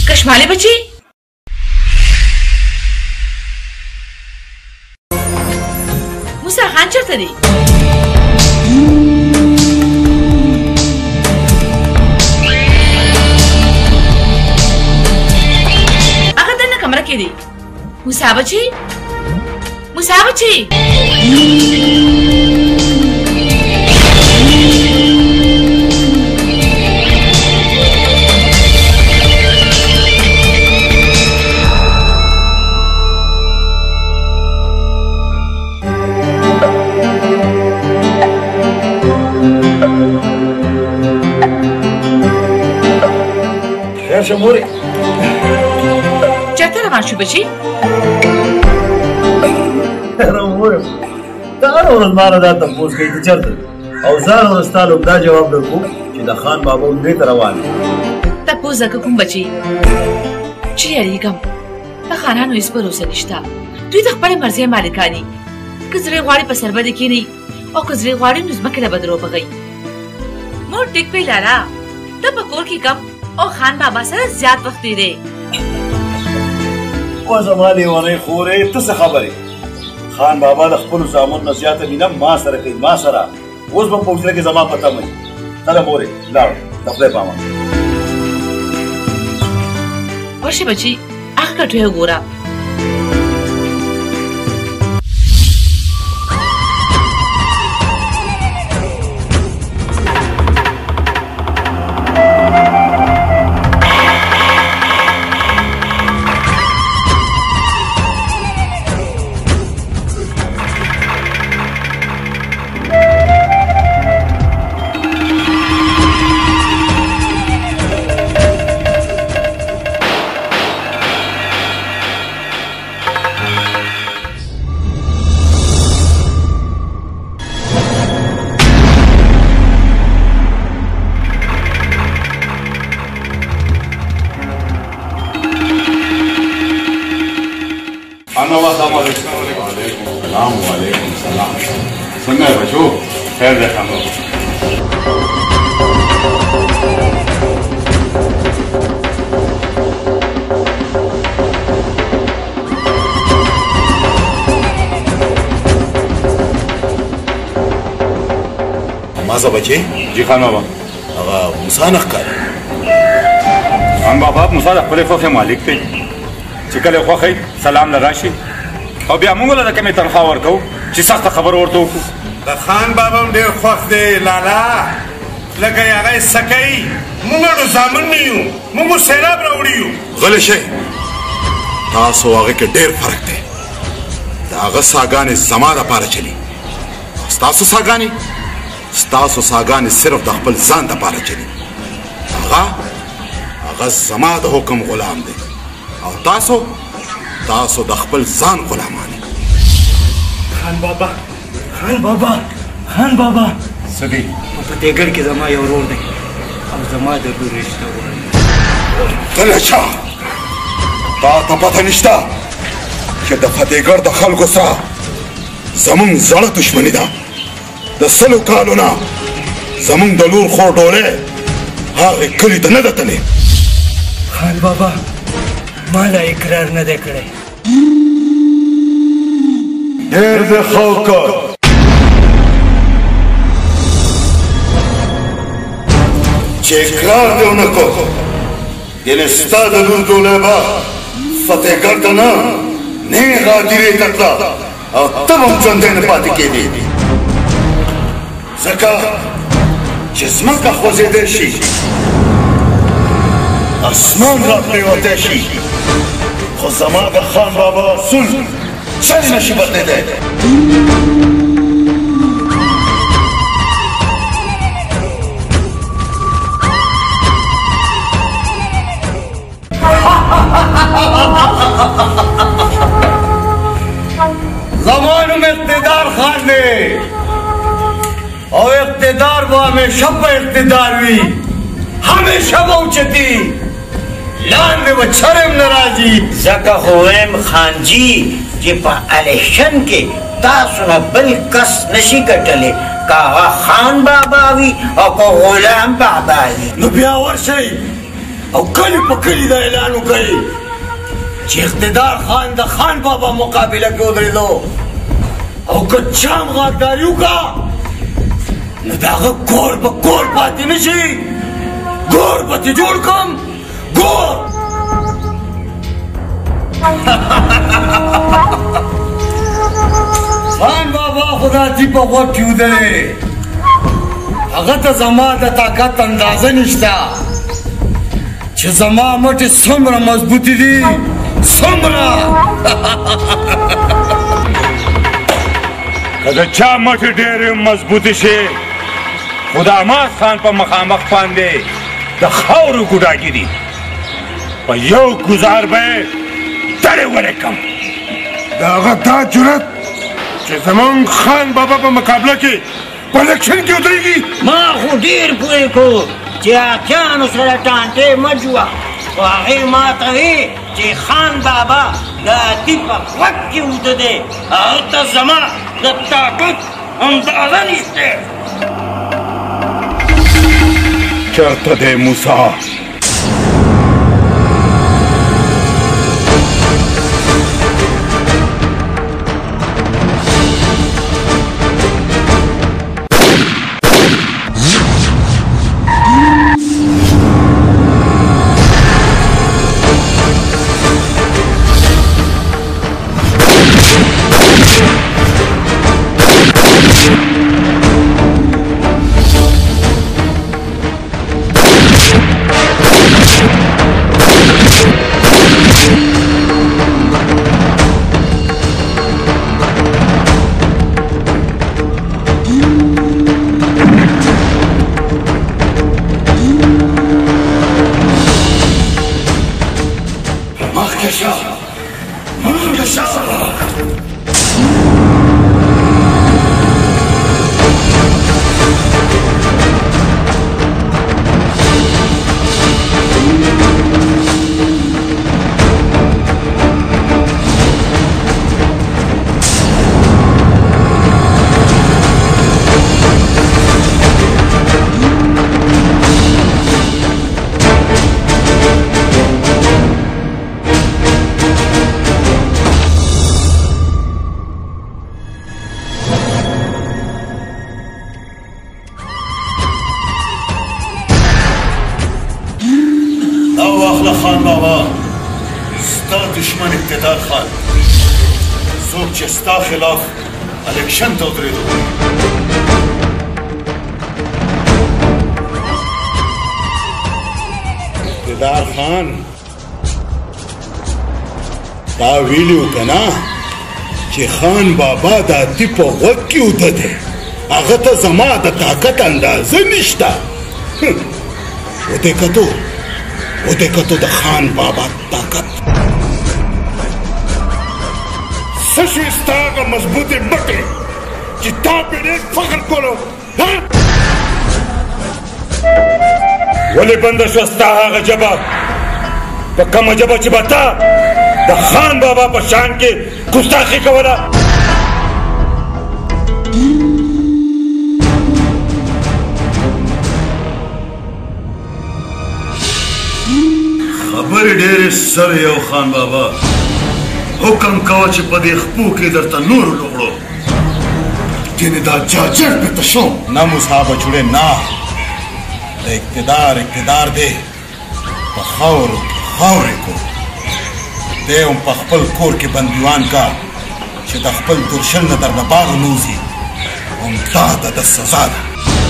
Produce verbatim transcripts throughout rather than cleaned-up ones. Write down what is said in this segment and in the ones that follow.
کشماله بچي موسی خان چرته دی؟ هغه دننه کمره کې دی. موسی بچي موسی بچي شموري چرته روان شو بچي؟ رمورم دا هره ورځ مانه دا تپوس کوي چې چېرته او زه هره ورځ ستا له دا جواب درکوم چې د خان بابا اوندې ته روان یم. تپوس ځکه کوم بچي چې یېرېږم د خانانو هېڅ بروسه نشته. دوی د خپلې مرضۍ مالکان دي. که زړه یې غواړي په سربدې کښېنئ او که زړه یې غواړي نو ځمکې له بدرو بغئ. مور ټیک وی لالا ته په کور کې کم او خان بابا سره زیات وخت تېرې. و زما لیونۍ خورې ته څه خبرې؟ خان بابا د خپلو زامنو نه زیاته مینه ما سره کوي ما سره. اوس به په حجره کې زما په تمه وي. تله مورې لاړ د خدای په امان. ورشه بچي هغه کټوۍ وګوره. السلام علیکم سلام څنګه بچو خیر ده خان بابا مازه بچي جی خان بابا هغه موسی نه ښکاري. خان بابا موسی د خپلې خوښې مالک دی چې کله خوښوي سلام له راشي او بیا موږ له د کمې تنخوا ورکوو چې سخته خبره ورته وکړو. د خان بابا هم ډېر خوښ دی لالا لکه هغه یې څه کوي. موږ اړو زامن نه یو موږ سیلاب راوړي یو. غلی شئ تاسو هغې کې ډېر فرق دی. د هغه څاګانې زما دپاره چلي ستاسو څاګانې ستاسو څاګانې صرف د خپل ځان دپاره چلي. هغه هغه زما د حکم غلام دی او تاسو تاسو د خپل ځان غلامان. خان بابا خان بابا خان بابا څه دي؟ په فتحګړ کې زما یو ورور دی او زما د لور رشته غواړي. غلی شه تا ته پته نشته چې د فتحګړ د خلکو سره زمونږ زړه دښمني ده. د سلو کالو نه زمونږ د لور خور ډولۍ هغې کلي ته نه ده تلې. خان بابا ما لا اقرار نه دی کړی. ډېر دې ښه وکړ چې اقرار دې ونه کړ. یعنې ستا د لور ډولۍ به فتحګړ ته نه نیغ هدیرې ته تله او ته به هم ژوندی نه پاتې کېدې. ځکه چې ځمکه خوځېدی شي اسمان را پرېوتی شي خو زما د خان بابا اصول چلې نشي بدلېدی. زما نوم اقتدار خان دی او اقتدار به همیشه په اقتدار وي. همیشه به اوچتي لاندې به چرم نه راځي. ځکه خو وایم خانجي چې په الیکشن کې تاسو نه بل کس نشي ګټلی که هغه خان بابا وي او که غلام بابا وي. نو بیا ورشئ او کلی په کلي دا اعلان وکړي چې اقتدار خان د خان بابا مقابله کې ودرېدو او که چا هم غداري وکړه نو د هغه کور به کور پاتې نه شي ګور به ترې جوړ کړم ګور خان بابا خو دا دي په غوږ کې ودرې هغه ته زما د طاقت اندازه نشته چې زما مټې څومره مضبوطې دي څومره که د چا مټې ډېرې مضبوطې شي خو د عماد خان په مخامخ باندې د خاورو ګوډاګي دي په یو ګوزار به یې تړې ولیکم د هغه دا جرأت چې زمونږ خان بابا په مقابله کې په الیکشن کې ودرېږي ما خو ډېر پوه کړو چې اتیانو سره ټانټې مه جوړه خو هغې ما ته وې چې خان بابا د اتي په غوږ کې وده دی هغه ته زما د طاقت اندازه نشته چېرته دی موسی خلاف الیکشن ته ودرېدو اقتدار خان تا ویلي و که نه چې خان بابا د اتي په غوږ کې وده دی هغه ته زما د طاقت اندازه نشته ودې کتو ودې کتو د خان بابا طاقت څه شوې ستا هغه مضبوطې مټې چې تا پرې ډېر فخر کولو ولې بنده شوه ستا هغه ژبه په کومه ژبه چې به تا د خان بابا په شان کې ګستاخي کوله خبرې ډېرې سر یو خان بابا حکم کوه چې په دې خپو کې درته نور لوغړو یعنې دا جاجر پېته شوم نه موسی بچوړې نه د اقتدار اقتدار دی په خاورو کې خاورې کو دی هم په خپل کور کې بندیوان کا چې د خپل درشل نه در نه باغ نوځي همدا د ده سزا ده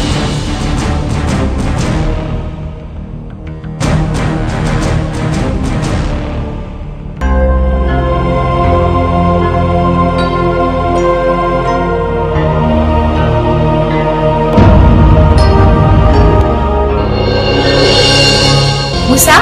موسی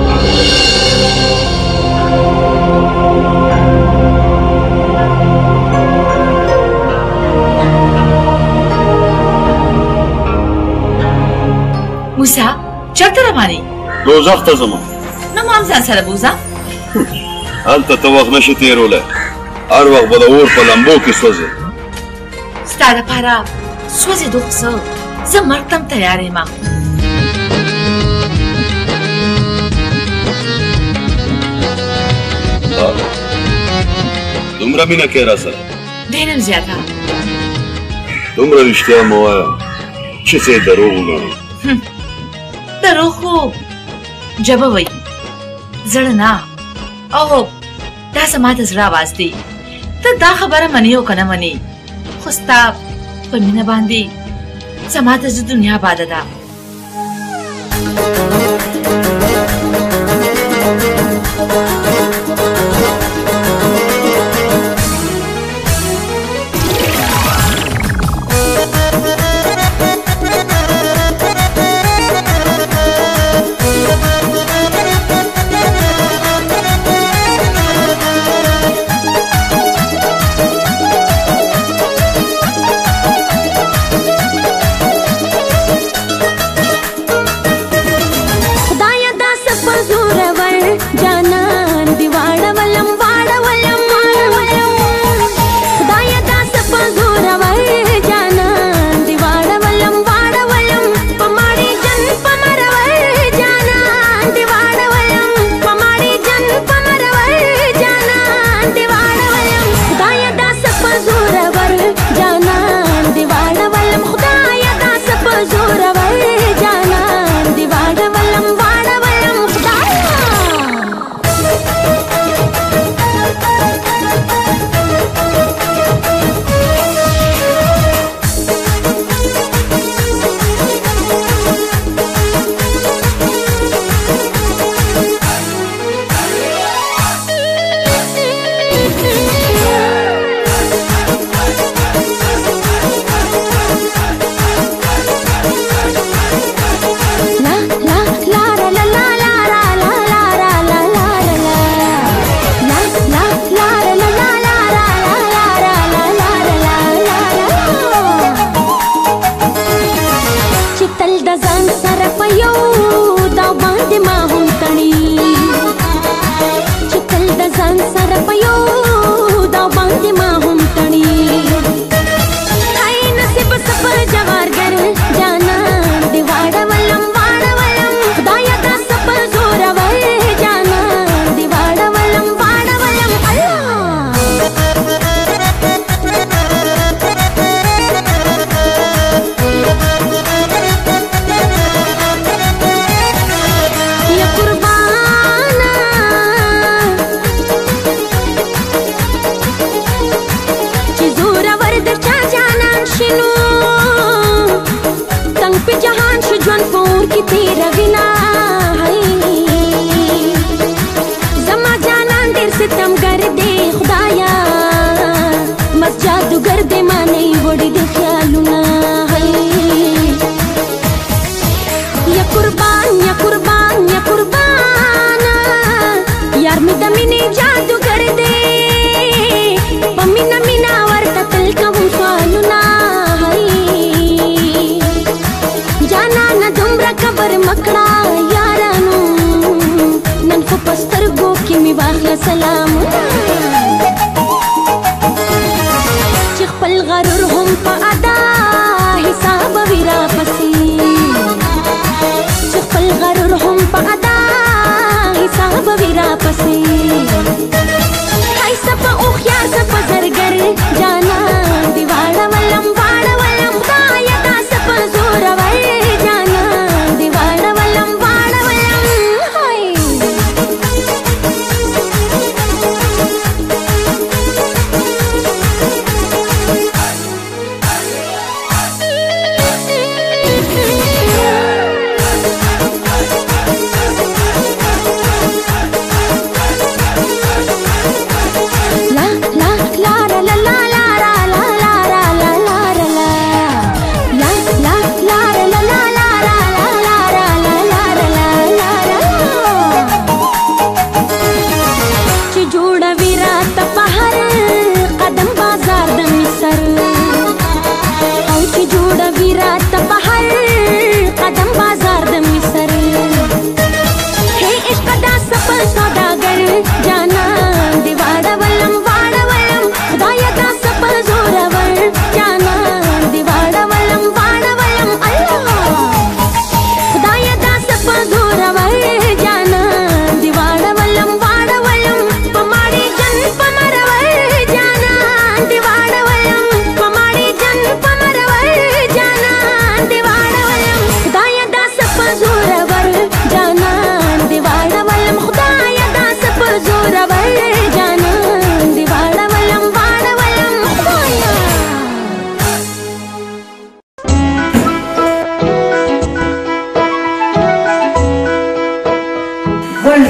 موسی چېرته روان یې دوزخ ته ځمه نو ما هم ځان سره بوځه هلته ته وخت نشي تېرولی هر وخت به د اور په لمبو کې سوځې ستا دپاره سوځېدو خو څه زه مرګ ته هم تیار یم دومره مینه کې را سره ډېر هم زیاته دومره رښتیا مه وایه چې څه یې دروغ وګڼو دروغ خو ژبه وایي زړه نه او دا زما د زړه اواز دی ته دا خبره منې او که نه منې خو ستا په مینه باندې زما د زړه دنیا باده ده la la la la la la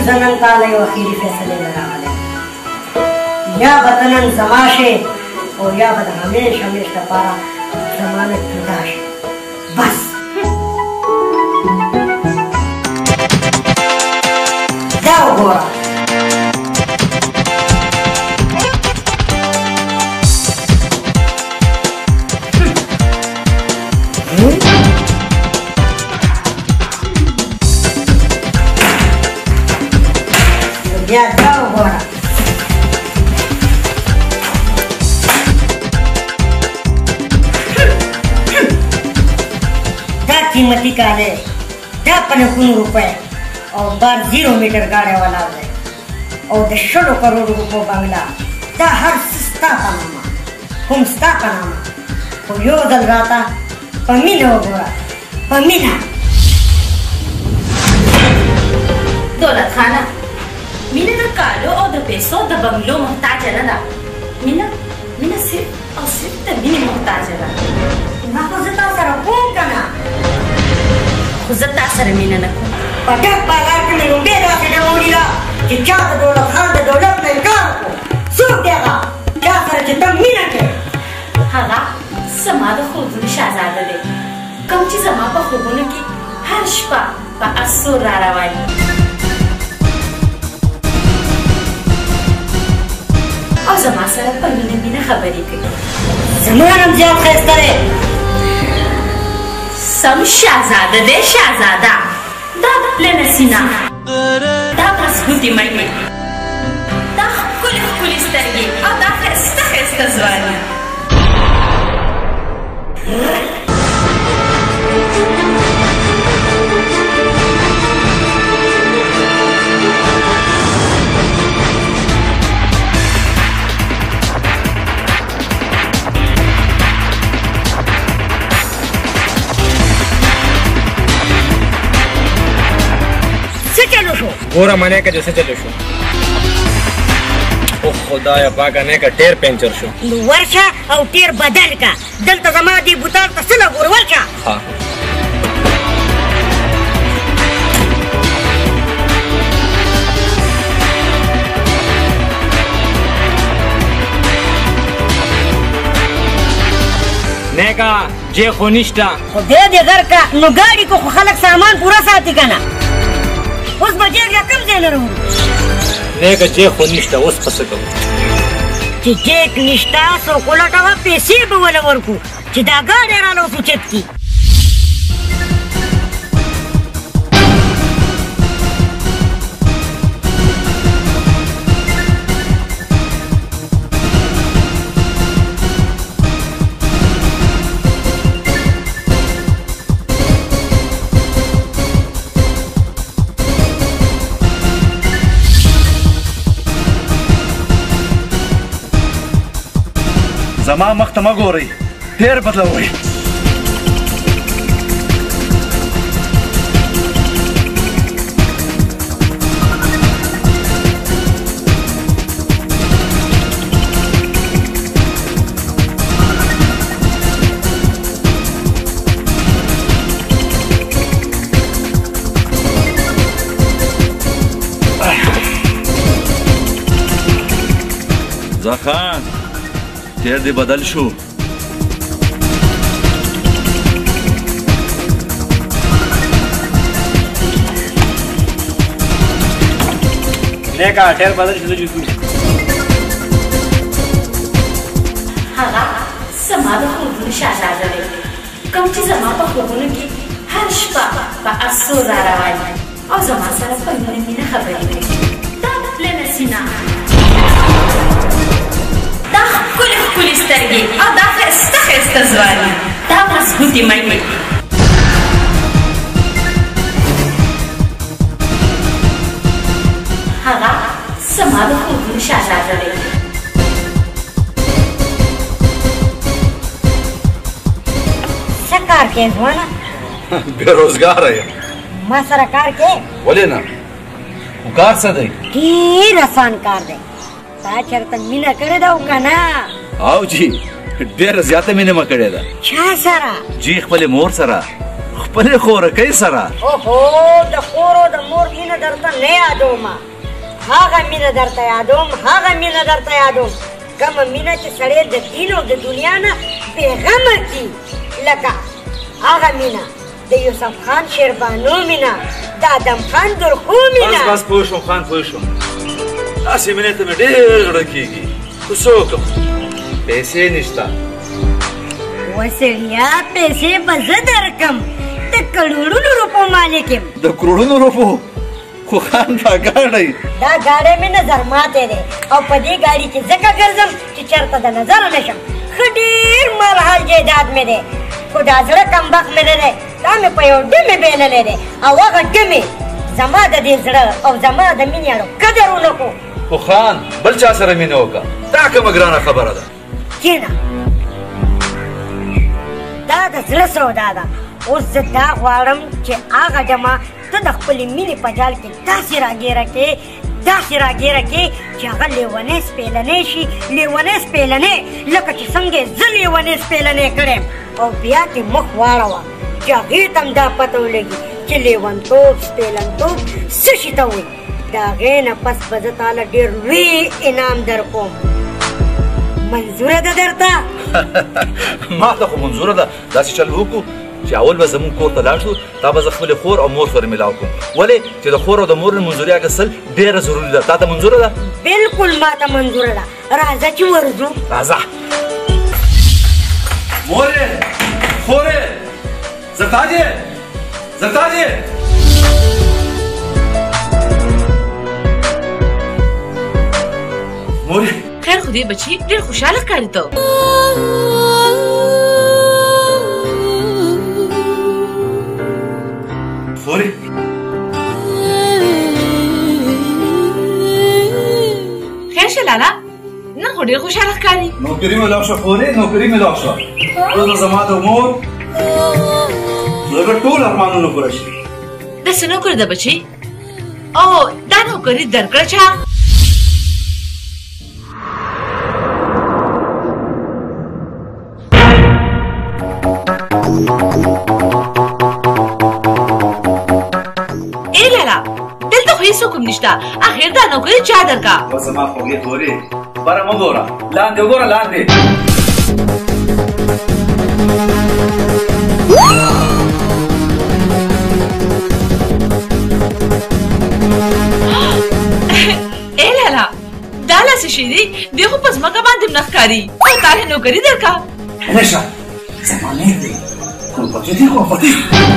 زه نن تاله یو اخري فیصلې ته راغلی یا به ته نن زما شې او یا به د همیش همیش لپاره زما نه جدا شې بس دا وګوره بیا دا وګوره دا قیمتي کالی دا په نهونه روپۍ او بار زیرو میټر ګاډی ولاړ دی او د شلو کروڑو روپو بنګله دا هر څه ستا په نامه کوم ستا په نامه خو یو ځل راته په مینه وګوره په مینه دولت خانه مینه د کالو او د پیسو د بنګلو محتاجه نه ده مینه مینه صرف او صرف د مینې محتاجه ده ما خو زه تا سره کوم که نه خو زه تا سره مینه نه کوم په ډک بازار کې مې لومړی داسې ډله ولیده چې چا د دولت خان د دولت نه انکار وکړو څوک دی هغه چا سره چې ته مینه کوې هغه زما د خوبونو شهزاده دی کوم چې زما په خوبونو کې هر شپه په اسور را رواني او زما سره په مینه مینه خبرې کوي زما نوم زیات ښایسته دی سم شهزاده دی شهزاده دا پلنه سینه دا پسکوټې مټې دا ښکلې ښکلې سترګې او دا ښایسته ښایسته ځواني ګوره منې که چې څه چلو شو او خدایه پاکه نه که ټیر پنچر شو نو ورشه او ټیر بدل که دلته زما دې بوتان ته څه نه ګوره ورشه ها نیکا جې خو نشته خو دې دې درکه نو ګاډي کو خو خلک سامان پوره ساتي که نه اوس به جېګ یا کوم ځای نه راوړو نیکه جې خو نشته اوس په څه کوو چې جېک نشته څوک ولټوه پیسې به وله ورکړو چې دا ګاډی رانه وسوچت کړي زما مخ ته مه ګورئ ډېر بدلوئ زخان ټیر دې بدل شو نیکا ټیر بدل شو جو هغه زما د خوبونو شهزاده دی کوم چې زما په خوبونو کې هر شپه په اسور را رواني او زما سره په مینه مینه خبرې کوي دا پلنه سینه دا ښکلې ښکلې سترګې او دا ښایسته ښایسته ځواني دا پسکوټې مټې هغه زما د خوبونو شهزاده دی څه کار کوې ځوانه بېروزګاره یم ما سره کار کوې ولې نه خو کار څه دی ډېر اسان کار دی تا چېرته مینه کړې ده او که نه او جی ډېره زیاته مینه مه کړې ده چا سره جی خپلې مور سره خپلې خورکۍ سره اوهو د خور او د مور مینه درته نه یادوم هغه مینه درته یادوم هغه مینه درته یادوم کومه مینه چې سړی د دین او د دنیا نه بېغمه کي لکه هغه مینه د یوسف خان شیربانو مینه د ادم خان درخو مینه بس بس پوه شوم خان پوه شوم داسې مینې ته مې ډېر زړه کېږي خو څه وکړم پیسې نشته وسړیا پیسې به زه درکم د کروړونو روپو مالک یم د کروړونو روپو خو خان دا ګاډی دا ګاډی مې نظر ماتی دی او په دې ګاډي کې ځکه ګرځم چې چېرته د نظره نه شم ښه ډېر مالحال جایداد مې دی خو دا زړه کمبخت مې نه دی دا مې په یو ډمې بېللی دی او هغه ډمې زما د دې زړه او زما د مینې اړو قدر ونه کړو خو خان بل چا سره مینه وکړه دا کومه ګرانه خبره ده کښېنه دا د زړه سودا ده اوس زه دا غواړم چې هغه ډمه ته د خپلې مینې په جال کې داسې راګیره کې داسې راګیره کې چې هغه لیونی سپېلنی شي لیونی سپېلنی لکه چې څنګه یې زه لیونی سپېلنی کړی او بیا دې مخ واړوه چې هغې ته هم دا پته ولګي چې لیونتوب سپېلنتوب څه شي ته وایي د هغې نه پس به زه تاله ډېر لوی انعام در کوم منظوره ده درته ما ته خو منظوره ده داسې چل وکړو چې اول به زمونږ کور ته لاړ شو تا به زه خپلې خور او مور سره میلاو کړم ولې چې د خور او د مور نه منظوري اخیستل ډېره ضروري ده تا ته منظوره ده بلکل ما ته منظوره ده راځه چې ورځو راځه مورې خورې زرتاجې زرتاجې مورې خیر خو دې بچي ډېر خوشحاله ښکاري ته خورې خیر شه لالا نن خو ډېر خوشحاله ښکاري نوکري مې لاړ شه خورې نوکري مې لاړ شه اوس زما د مور زه ټول ارمانونه پوره شي داسې نوکر ده بچي او دا نوکري درکړه چا ای لالا دلته خو هېڅ حکم نشته اخر دا نوکري چا درکړه بس زما خوږې خورې بره مه ګوره لاندې وګوره لاندې ای لالا دا لاسې شي دي دی خو په ځمکه باندې نه ښکاري او تا یې نوکري درکړه همیشه زما میر دی کورپټې دی کورپټې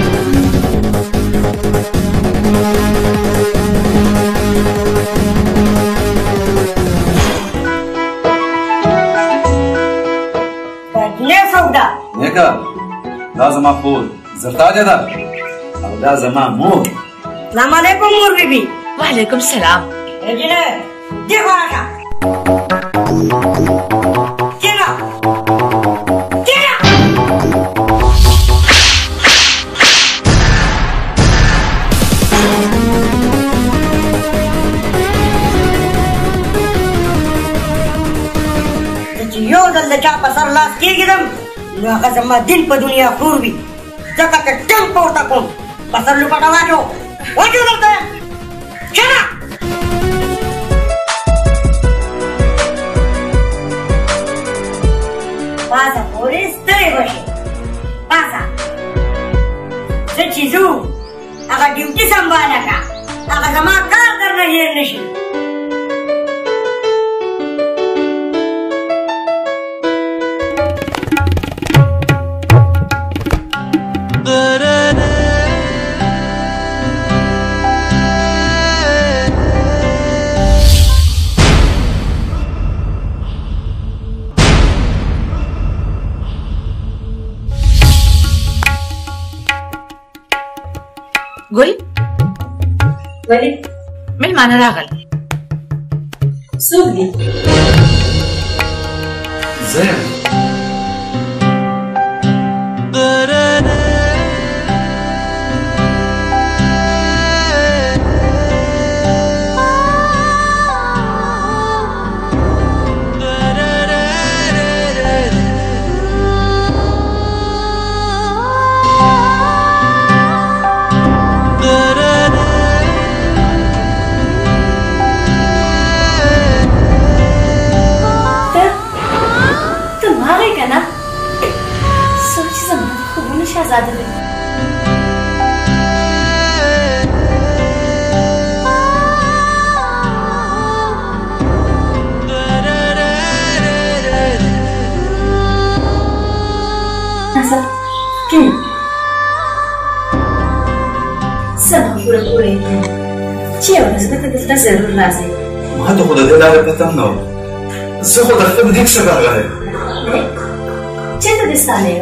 نیکه دا زما خور زرتاجه ده او دا زما مور سلام علیکم مور بیبي وعلیکم سلام انجینر دې خوا راشه کېنه کېنه زه چې یو ځل د چا په سر لاس کېږدم نو هغه زما دین په دنیا خور وي ځکه که ټنګ پورته کوم په سر لوپټه واچو واچو دلته کېنه پاسه خورې ستړی به شي پاسه زه چې ځو هغه ډیوټي سمباله کړه هغه زما کار درنه هېر نه شي ګل ولې مېلمانه راغل څوک دي زه یم پوره پوره چې یو ورځ به ته دلته ضرور راځې. ما ته خو د دې لارې پته نه وه. زه خو د خپل دیګ څخه راغلی یم. چېرته دې ستا دی؟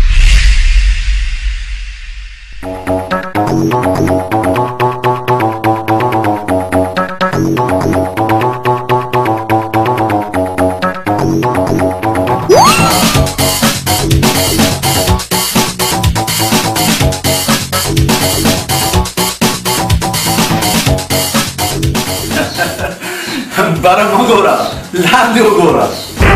بره مه ګوره، لاندې وګوره.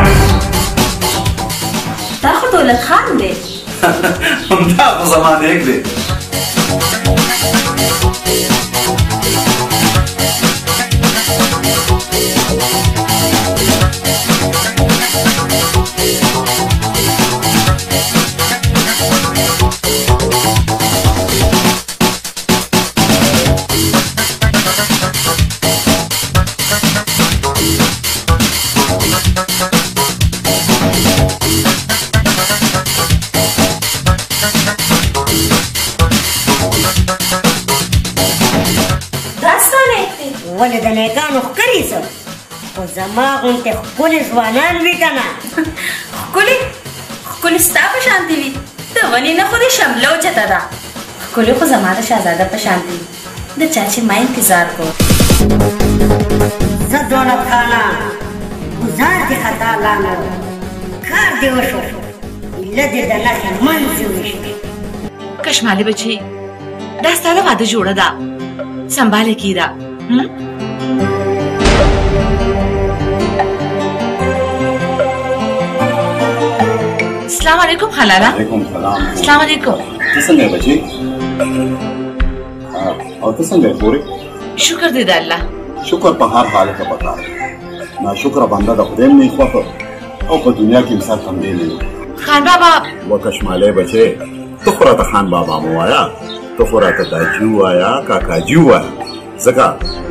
دا خو دولت خان دی. همدا خو زما نیک دی. ولې د نیکانو ښکلي څه خو زما غوندې ښکلي ځوانان وي که نه. ښکلي ښکلي ستا په شانتې وي، د ونې نه خو دې شمله اوچته ده. ښکلي خو زما د شهزاده په شانتې وي، د چا چې ما انتظار کړو. زه دولت خانه ګزار دې خطا لاندې کار دې وشو، ایله دې د نښې منځ وویشتې. کشمالي بچي دا ستا د واده جوړه ده، سنباله کیره. السلام علیکم خلاله. وعلیکم سلام. السلام علیکم. ته څنګه یې بچي؟ او ته څنګه یې خورې؟ شکر دې د الله. شکر په هر حالت کې پکار دی. ناشکره بنده د خدای هم نه خوښه او په دنیا کې انسان هم دی نه. خان بابا وکشمالی بچی ته خو راته خان بابا مه وایه، ته خو راته داجي ووایه، کاکاجي ووایه، ځکه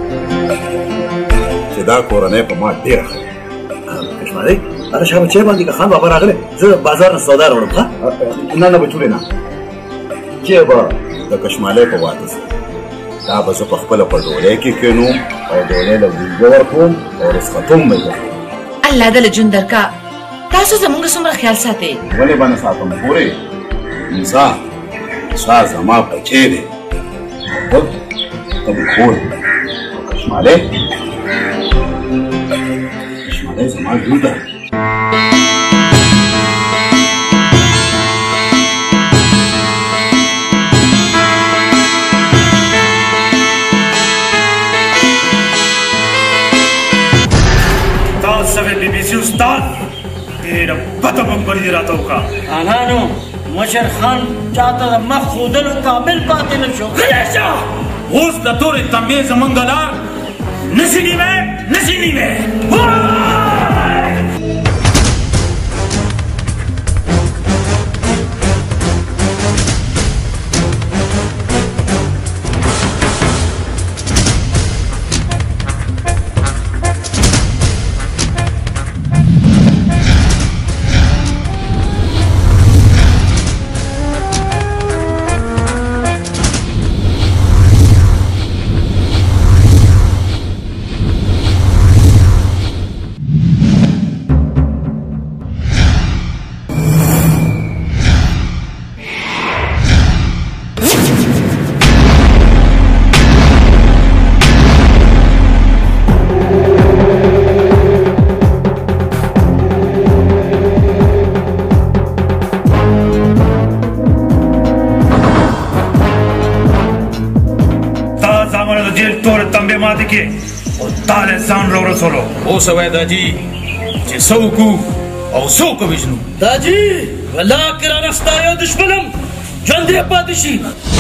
چې دا کورنۍ په ما ډېره ښه ده. کشمالي هره شا بچی باندې که خان بابا راغلی زه بازار نه سودا راوړم. ښه نه نه بچوړې نه، چې به د کشمالۍ په واده سي دا به زه په خپله په ډولۍ کې کښېنوم او ډولۍ له بویګه ورکوم او رسختوم به یې درکوم. الله دې له ژوند درکړه. تاسو زموږ څومره خیال ساتئ؟ ولې به نه ساتم خورې؟ موسی موسی زما بچی دی او ته مې خور یې. کشمالۍ کشمالۍ زما لور ده. استاد ډېره بده بمبري راته وکړه. انانو مشر خان چاته د مخ ښودلو قابل پاتې نه شو. غلی شه، اوس د تورې تنبې زمونږ لار نشي نیوی نشي نیوی. ماته کې او تاله ځان را ورسولو. اوس وای داجي چې څه وکړو او څه وکړو. داجي والله که رانستا یو دشمنم ژوندی پاتې شي.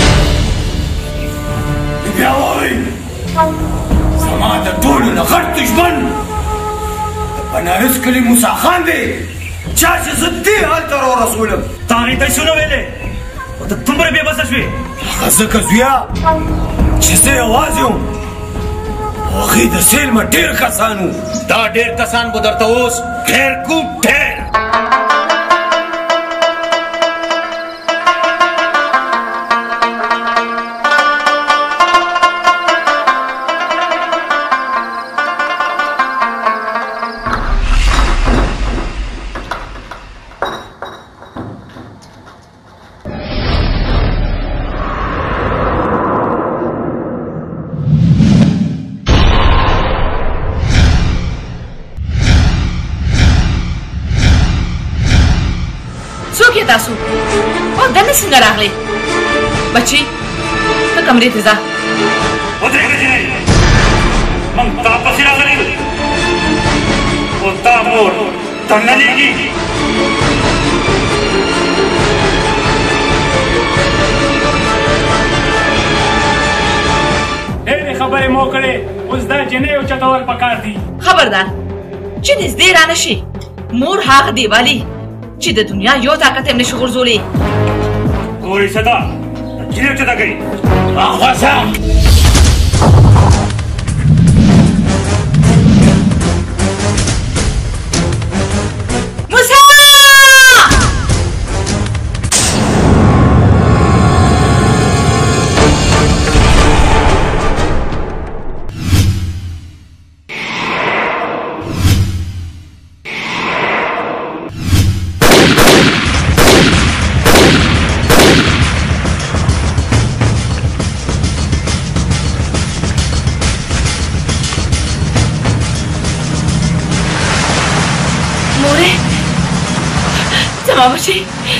بیا وایي زما د ټولو نه غټ دښمن د بنارس کلي موسی خان دی، چا چې زه دې هلته را ورسولم. تا هغې ته څه ونه ویلې او ته دومره بې بسه شوې؟ هغه ځکه زویه چې زه یوازې وم. هغې د سیلمه ډېر کسان وو. دا ډېر کسان به درته اوس ډېر کو ډېر. تاسو او دنه څنګه راغلی بچي ته کمرې ته ځه ودرېږه جنۍ موږ تا پسې راغلي یو او تا مور ته نه لېږي ډېرې خبرې مو کړې اوس دا جنۍ اوچتول پکار دي خبردار چې نږدې رانه شي مور هغه دیوالي چې د دنیا یو طاقت یې نشي غورځولی ګورې صدا جنۍ اوچته کوي اخواسه زما بچی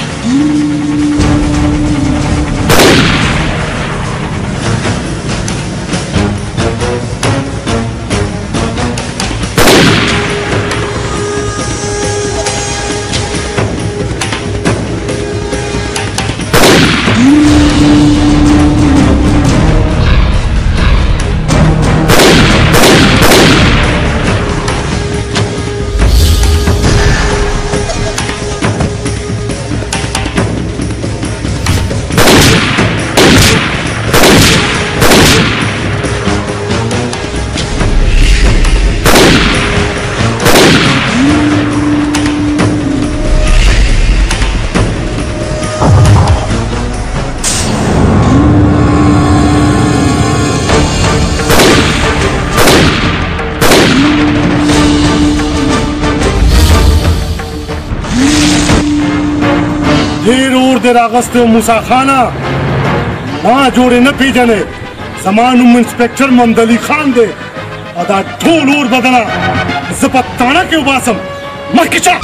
راغست موسی خانه ما جوړې نه پیژنې زما نوم انسپکټر ممدلي خان دی او دا ټول اور بدله زه په تاڼه کې وباسم مخکې شه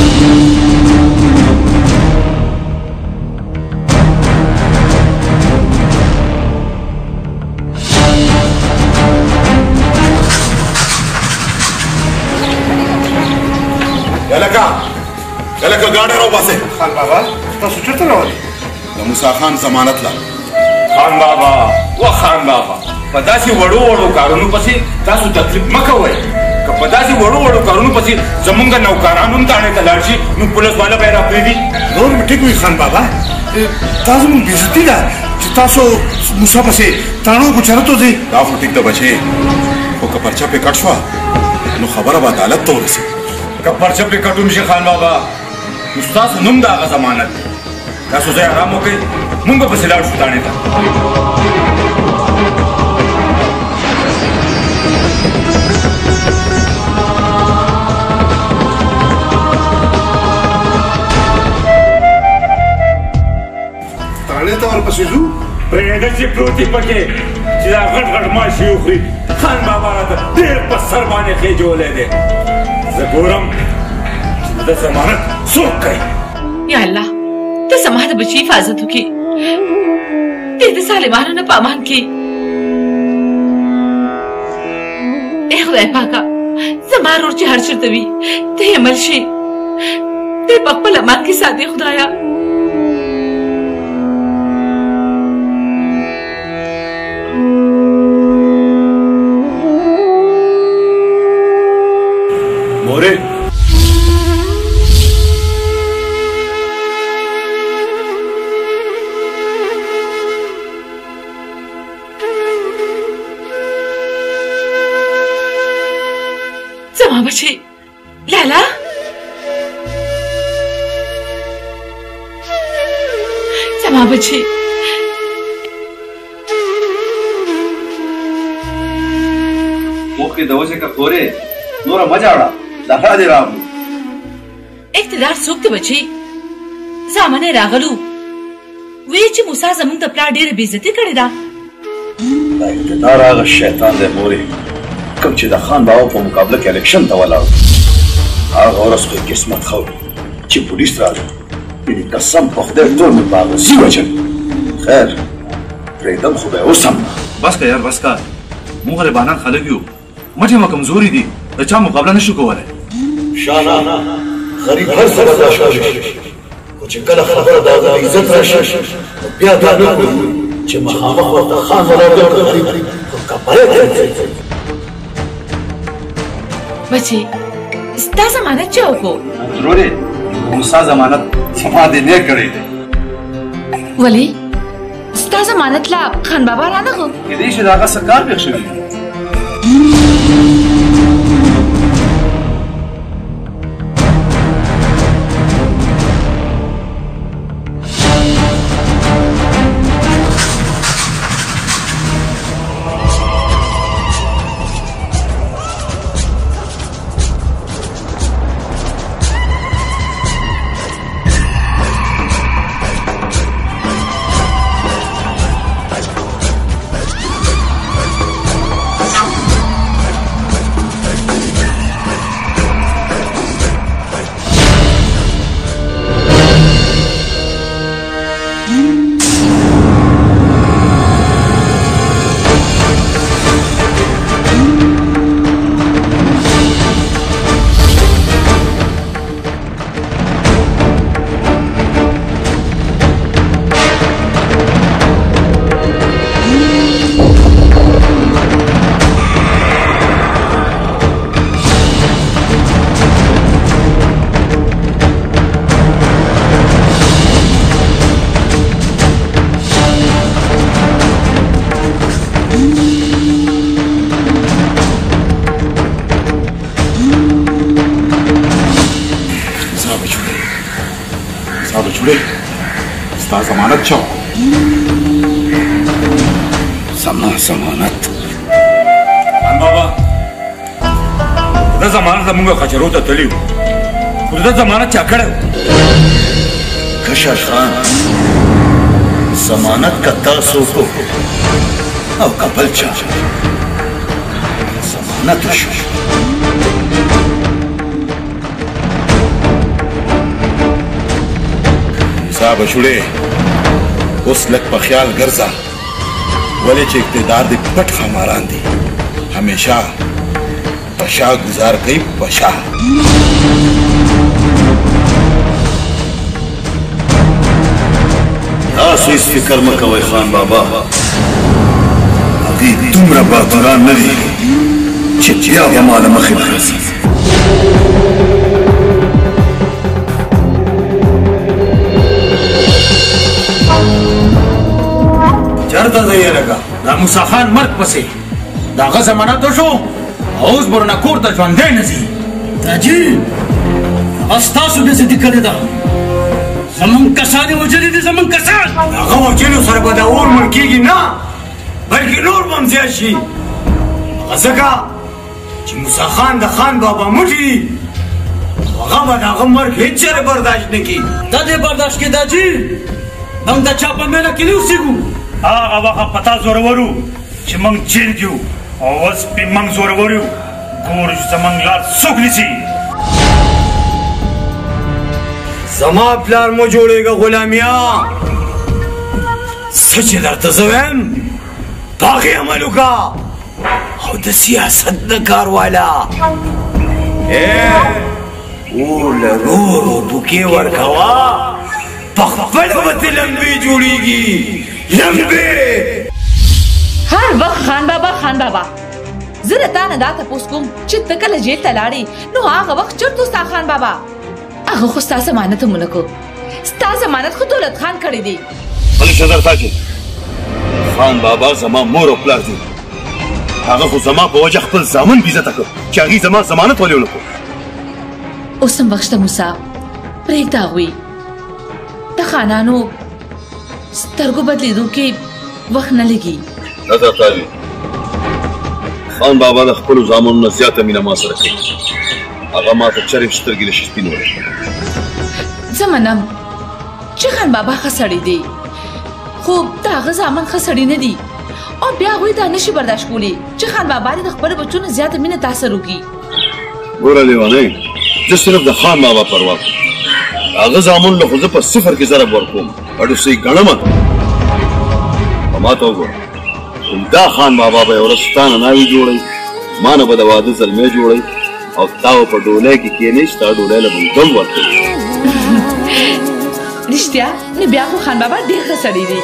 یلکه یلکه ګاډی راوباسئ خان بابا تاسو چېرته راولئ د موسی خان ضمانت له خان بابا و خان بابا په داسې وړو وړو کارونو پسې تاسو تکلیف مه کوئ که په داسې وړو وړو کارونو پسې زمونږ نوکران هم تاڼې ته لاړ شي نو پولیس والا به یې راپرېږدي نور مې ټیک وي خان بابا دا زموږ بېعزتي ده چې تاسو موسی پسې تاڼو ګوچرتو ځئ دا خو ټیک ده بچې خو که پرچه پرې کټ شوه نو خبره به عدالت ته ورسېږي که پرچه پرې کټ هم شي خان بابا نو ستاسو نوم د هغه ضمانت دی تاسو ځای ارام وکړئ مونږ به پسې لاړ شو تاڼې ته تاڼې ته ورپسې ځو پرېږده چې پروت یې پکې چې دا غټ غټ ماشي وخوري خان بابا راته ډېر په سر باندې خېجولی دی زه ګورم چې د ضمانت څوک کوي یا الله ته زما د بچي حفاظت وکړي دې د ظالمانو نه په امان کې ای خدای پاکه زما رور چې هر چېرته وي ته یې مل شي ته یې په خپل امان کې ساتې خدایه مورې زما بچی لالا زما بچی موخې د وجه که کورې نوره مه جاړه دغه دې راغلو اقتدار څوک دی بچی زامنې راغلو وی چې موسی زموږ د پلار ډېره بېعزتي کړې ده دا اقتدار هغه شیطان دی مورې کوم چې د خان بابا په مقابله کې الیکشن ته ولاړ هغه ورځ خو یې قسمت ښه چې پولیس راغی یعنې قسم په خدای ټول مې په هغه زی وجل خیر پرېږدم خو به اوس هم بس که یار بس که مونږ غریبانان خلک یو مټې مو کمزوري دي د چا مقابله نشو کولی شانا غریب هر څه برداشت کولی شي خو چې کله خبره د هغه عزت راشي نو بیا دا نه کوي چې مخامخ ورته خان ولاړ دی او که غریب خو کپړی ته بچې ستا ضمانت چا وکړو ضرور دی موسی ضمانت زما دې نه کړی دی ولې ستا ضمانت لا خان بابا رانغو کېدای شي د هغه څه کار پېښ شوي ستا ضمانت چا زما ضمانت خان بابا دا ضمانت زموږ خچرو ته تللی و خو د ده ضمانت چا کړی و کشر خان ضمانت که تاسو کو او که بل چا ضمانت وشو صاحب شوړې اوس لږ په خیال ګرځه ولې چې اقتدار دې پټ خماران دي همیشه په شا گزار کوي په شا تاسو هېڅ فکر مه کوئ خان بابا هغوی دومره بهادران نه دي چې بیا به ما له مخې راځي چرته ځې لکه دا موسی خان مرګ پسې د هغه ضمانت وشو او اوس برونه کور ته ژوندی نه ځي تاجي هغه ستاسو بېزتي کړې ده زمونږ کسان یې وژلي دي زمونږ کسان هغه وژلو سره به دا اور مړ کېږي نه بلکې نور به هم زیات شي هغه ځکه چې موسی خان د خان بابا موټي دي هغه به د هغه مرګ هېڅ چېرې برداشت نه کړي دا دې برداشت کړي داجي موږ د چا په مینه کې نه اوسېږو هغه وخت په تا زورور وو چې موږ جیل یو او اوس پې موږ زورور یو ګورو چې زموږ لار څوک نیسي زما پلار مو جوړېږه غلامیا څه چې درته زه وایم په هغې عمل وکړه او د سیاست نه کار واله اور له نورو بوکې ورکوه په خپله به ترې لمبې جوړېږي لمبې هر وخت خان بابا خان بابا زه د تا نه دا تپوس کوم چې ته کله جیل ته لاړې نو هغه وخت چېرته ستا خان بابا هغه خو ستا ضمانت هم ونه کړو ستا ضمانت خو دولت خان کړی دی بلې شذر تاجي خان بابا زما مور او پلار دي هغه خو زما په وجه خپل زامن بېزته کړ چې هغې زما ضمانت ولې ونه کړو اوس هم وخت شته موسی پرېږده هغوی د خانانو سترګو بدلېدو کې وخت نه لګي شذر تاجي خان بابا د خپلو زامنو نه زیاته مینه ما سره کوي هغه ما ته چرې سترګې نشي سپینولی زه منم چې خان بابا ښه سړی دی خو د هغه زامن ښه سړي نه دي او بیا هغوی دا نشي برداشت کولی چې خان بابا دې د خپلو بچو نه زیاته مینه تاثر وکړي ګوره لیونۍ زه صرف د خان بابا پروا کوم هغه زامن له خو زه په صفر کې ضرب ورکوم اډوسۍ ګڼمه ما ته وګوره همدا خان بابا به یو ورځ ستا نه ناوې جوړوي ما نه به د واده زلمی جوړوي او تا به په ډولۍ کې کښېنئ ستا ډولۍ له به ګم ورکوي رښتیا نو بیا خو خان بابا ډېر ښه سړی دی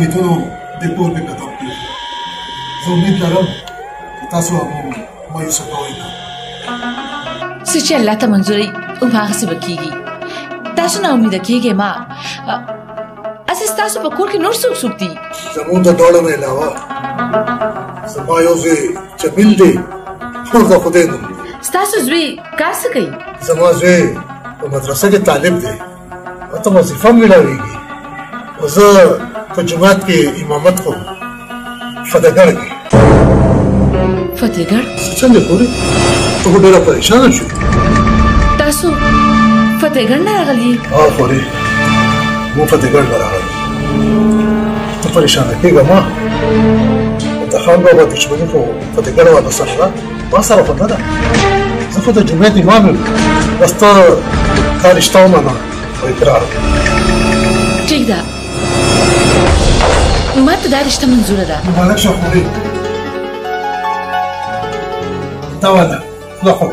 بریتونو د کور په کتاب کې زه امید لرم تاسو هم مایوسه کوئ نه څه چې الله ته منظوري هماغسې به کېږي تاسو نه امیده کېږئ ما اسې ستاسو په کور کې نور څوک څوک دي زموږ د دواړو نه علاوه زما یو زوی جمیل دی نور د خدای نوم دی ستاسو زوی کار څه کوي زما زوی په مدرسه کې طالب دی ورته وظیفه هم میلاویږي او زه په جومات کې امامت کوم فتحګړ کې فتحګړ څه څنګه پورې ته خو ډېره پریشانه شوې تاسو فتحګړ نه راغلي ها خورې مو فتحګړ نه راغلي ته پریشانه کېږه ما د خان بابا دښمني خو فتحګړ والا سره ما سره خو نه ده زه خو د جومات امام یم بس ته دا رشته ومنه او اقرار ټیک ده ما ته دا رشته منظوره ده مبارک شه خورې دا والا خدا خو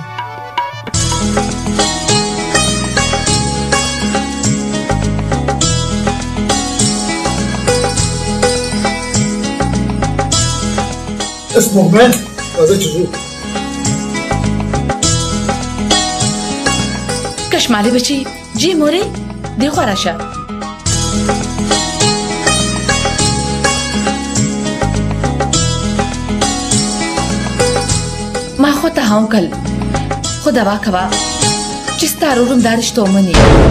اسمه من راځه چې ځو کشمالي بچي جی مورې دې خوا راشه ما خو ته هم کل خو دوا کوه چې ستا ورور دا رشته ومني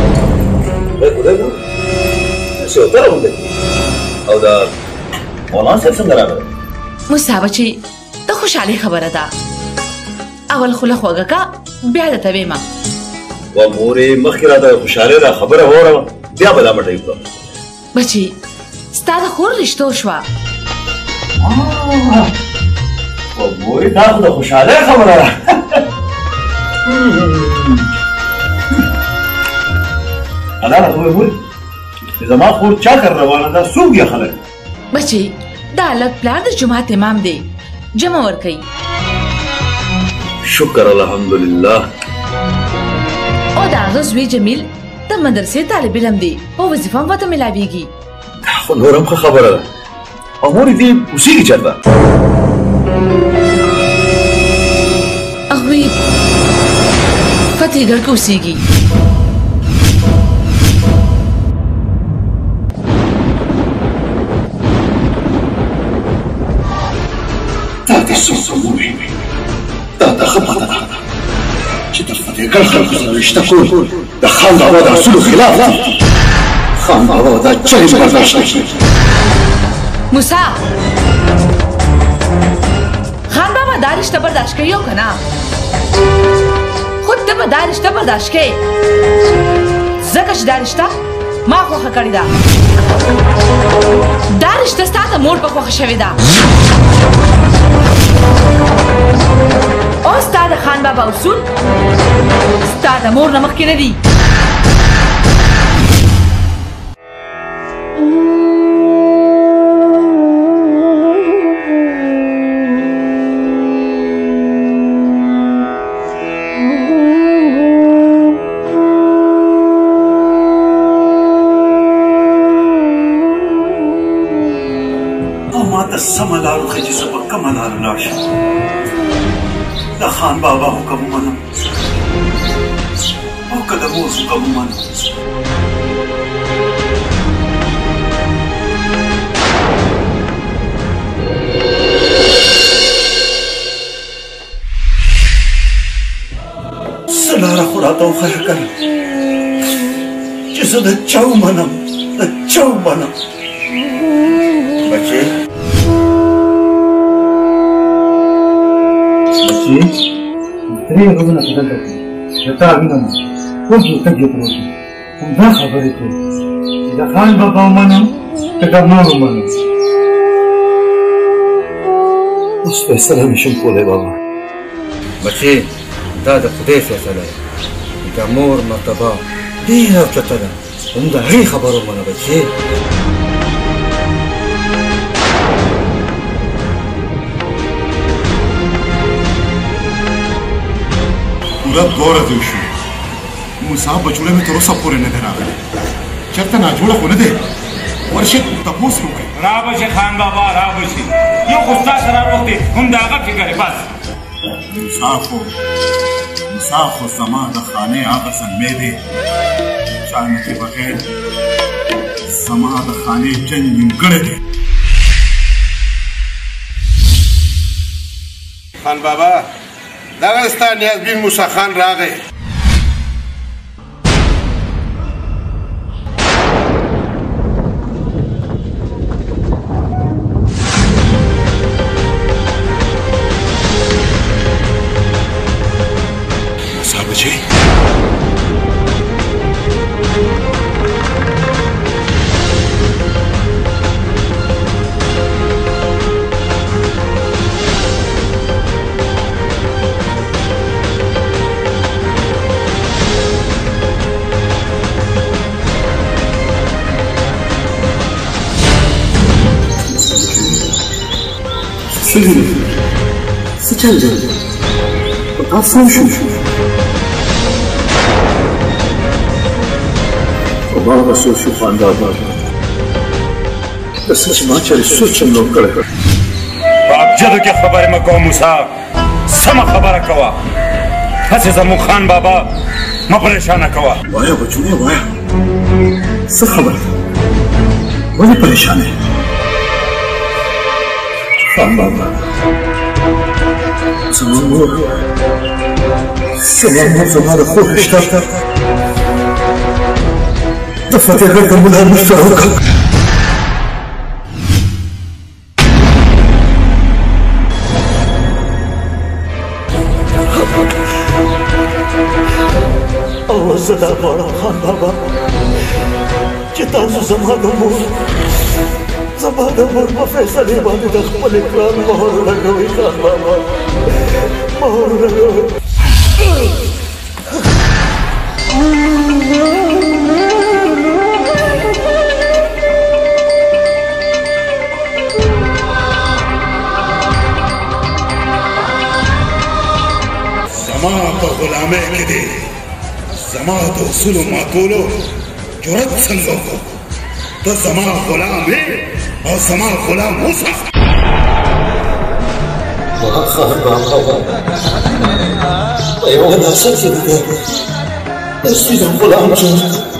او دا مولانا صاحب څنګه راغلی موسی بچي ته خوشحالي خبره ده اول خوله خوږه کا بیا درته ویمه و مورې مخکې راته خوشحالۍ را خبره واورم بیا به دا مټه کړم بچي ستا د خور رشتو شوه و مورې دا خو د خوشحالۍ خبره ده الله راته وویل مورې چې زما خور چا کر روانه ده څوک دي خلک بچي دا لږ پلار د جومات امام دی جمع ورکوي شکر الحمدلله او د هغه زوی جمیل د مدرسې طالب علم دی په وظیفه هم ورته میلاویږي دا خو نور هم ښه خبره ده او مورې دې اوسېږي چېرته هغوی فتحګړ کې اوسېږي دا دې څه ووي دا د ښه پته ده چې د فتحګړ خلکو سره رشته کول د خان بابا د اصولو خلاف دي خان بابا دا چرې برداشت نه کړي موسی خان بابا دا رشته برداشت کوي او که نه خود ته به دا رشته برداشت کوې ځکه چې دا رشته ما خوښه کړې ده دا رشته ستا د مور په خوښه شوې ده او ستا د خان بابا اصول ستا د مور نه مخکې نه دي سمه لار وښیه چې زه به کومه لاره لاړ شم د خان بابا حکم ومنم او که د مور حکم ومنم څه لاره خو راته وښیه کنه چې زه د چا ومنم د چا ومنم بچې چې درې ورځې په دلته کې د تا وینم ټول کې تګې پروت دي همدا خبرې کوي چې د خان بابا ومنم که د مور ومنم اوس فیصله نشم کولی بابا بچې دا د خدای فیصله ده د مور مرتبه ډېره اوچته ده هم د هغې خبره ومنه بچې پوره دوه ورځې وشوې موسی بچوړی مې تر اوسه پورې نه دی راغلی چېرته ناجوړه خو نه دی ورشه تپوس وکړي. را به شي خان بابا را به شي. یو خو ستا سره وخت دی هم د هغه فکر یې بس. موسی خو موسی خو زما د خانې هغه زلمی دی چا نه کې بغیر زما د خانې جنګ نیمګړی دی. خان بابا دغه ستا نیازبین موسی خان راغی. موسی بچی څه چل دی؟ په تا څه وشو؟ هماغه څه شو خان بابا داسې چې ما چېرې سوچ هم نه و کړی. په ابجدو کې خبرې مه کوه موسی، سمه خبره کوه. هسې زموږ خان بابا مه پریشانه کوه. وایه بچوڼې وایه څه خبره ده؟ ولې پریشانه یې؟ خان بابا زما مور زما مور زما د خوب رشته د فتحګل د ملا موږ سره وکړه. او زه دا غواړم خان بابا چې تاسو زما د مور زما د مور په فیصلې باندې د خپل اقرار مهر ولګوئ خان بابا، مهر ولګوئ. زما په غلامۍ کې دی زما د اصولو ماتولو جرأت څنګه وکړو؟ ته زما غلام یې او زما غلام اوسه. واه خان بابا په یوه اندازه کې دی داسې د غلام جوړ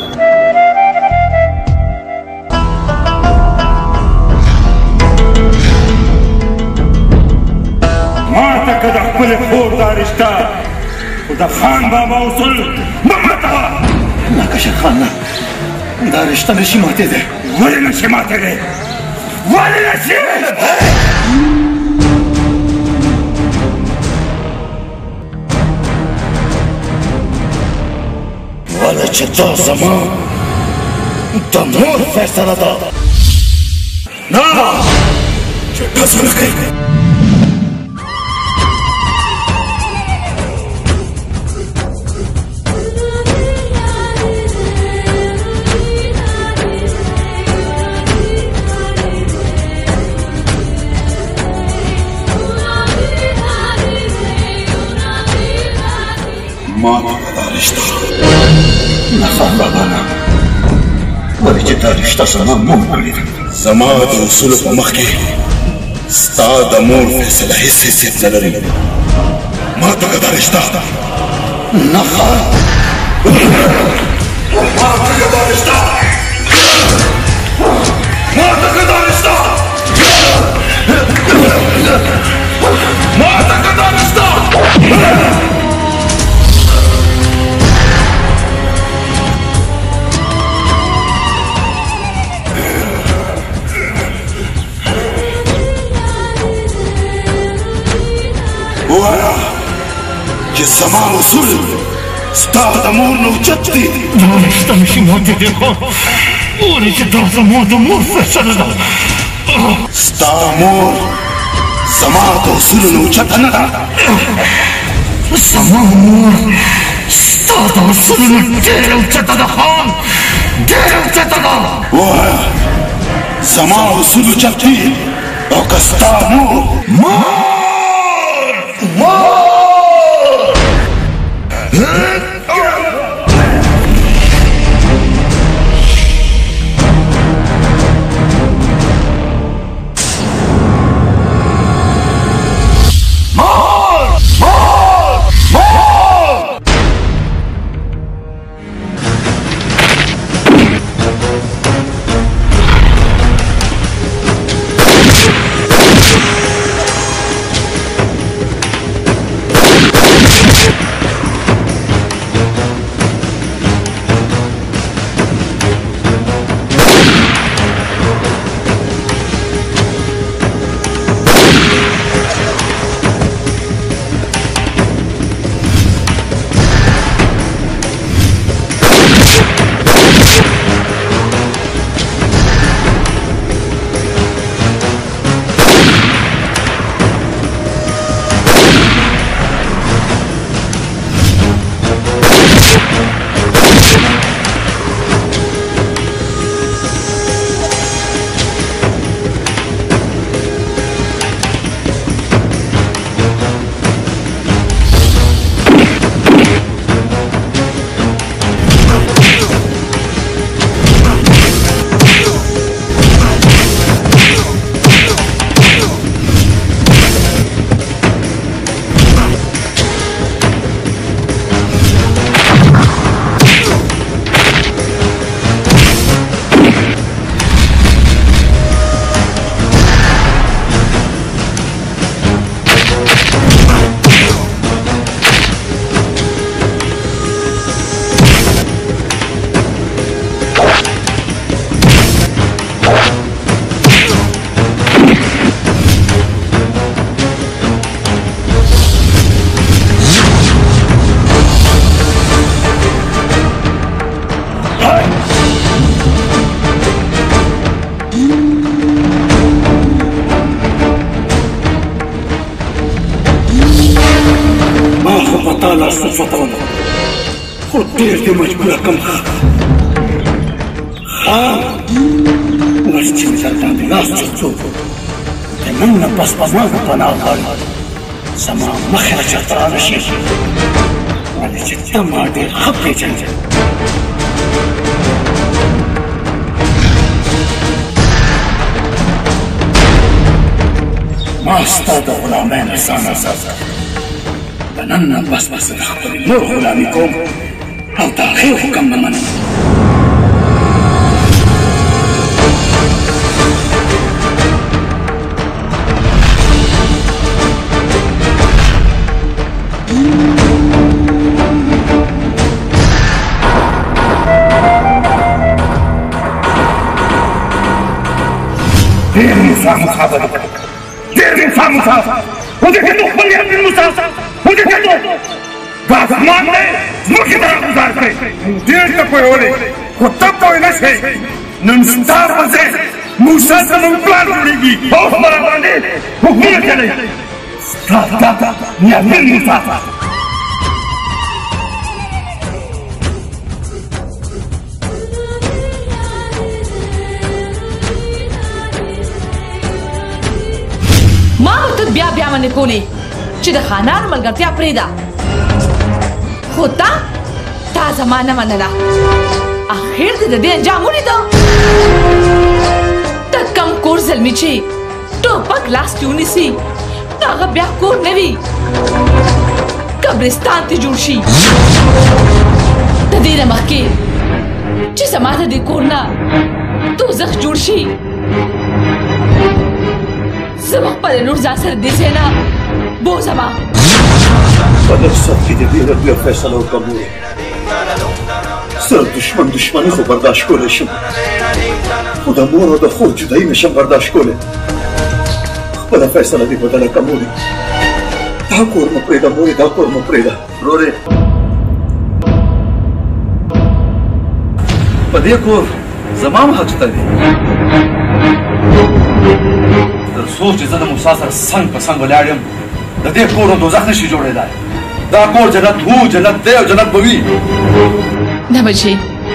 ما ته که د خپلې خور دا رشته خو د خان بابا اصول مه ماتوه. نه کشر خان نه، دا رشته نشي ماتېدی. ولې نشي ماتېدی؟ ولې نشي؟ ولې چې دا زما د مور فیصله ده. نه چې تاسو نه کوئ. ما ته دا رشته نه خان بابا نه، ولې چې دا رشته زما مور کړې ده. زما د اصولو په مخ کې ستا د مور فیصله هېڅ حیثیت نه لري. ما ته که دا رشته نه خان ما ته که دا رشته ما ته که دا رشته ما ته که دا رشته ووایا چې زما اصول ستا د مور نه اوچت دي. دا رشته نشي ماتېدی خان، ولې چې دا زما د مور فیصله ده. ستا مور زما د اصولو نه اوچته نه ده. زما مور ستا د اصولو نه ډېره اوچته ده خان، ډېره اوچته ده. ووایا زما اصول اوچت دي او که ستا مور مور لاس وسوتم خو ډېر دې مجبوره کړم خان اوس چې مې درته د لاس چوڅو د نن نه پس په ما پناه غواړي زما مخې له چېرته رانه شي ولې چې ته ما ډېر ښه پېژنې ما ستا د غلامۍ نه ځان آزاد کړ د نن نه بس بس د خپلې مور غلامي کوم او د هغې حکم نه منم ډېر موسی خبرې کوي ډېر موسی موسی ودېږدو خپل یاد مې موسی ودېږدو دا اسمان دی ځمکې ته راګوزار کړئ ډېر ته پوهولې خو ته پوه نه شئ نن ستا په ځای موسی زموږ پلار جوړېږي اوس به راباندې حکمونه کوي ستا دا نیازمن موسی ما ورته بیا بیا منې کولې چې د خانانو ملګرتیا پرېږده خو تا تا زما نه منله اخر دې د دې انجام ولیده د کم کور زلمي چې ټوپک لاس کې ونیسي نو هغه بیا کور نه وي قبرستان ته جوړ شي د دې نه مخکې چې زما د دې کور نه دوزخ جوړ شي زما خپل نور ځان سره دې ځای نه بوځمه په دغه ساعت کې د دې ربیع فیصله وکړه مورې زه دشمن دشمني خو برداشت کولی شم خو د مور او د خور جدایي نشم برداشت کولی خپله فیصله دې بدله کړه مورې دا کور مه پرېږده مورې دا کور مه پرېږده ورورې په دې کور زما هم حق شته دی تر څو چې زه د موسی سره څنګ په څنګ ولاړ یم د دې کور نو دوزخ نشي جوړېدای دا کور جنت هو جنت دی او جنت به وي نه بچې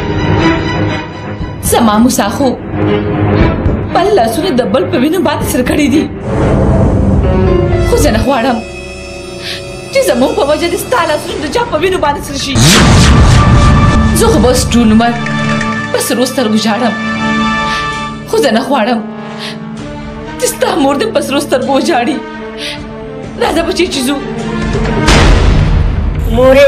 زما موسی خو خپل لاسونه د بل په وینو باندې سره کړي دي خو زه نه غواړم چې زموږ په وجه د ستا لاسونه د چا په وینو باندې سره شي زه خو بس ټول عمر په سرو سترګو ژاړم خو زه نه غواړم چې ستا مور د په سرو سترګو وژاړي راځه بچې چې ځو مورې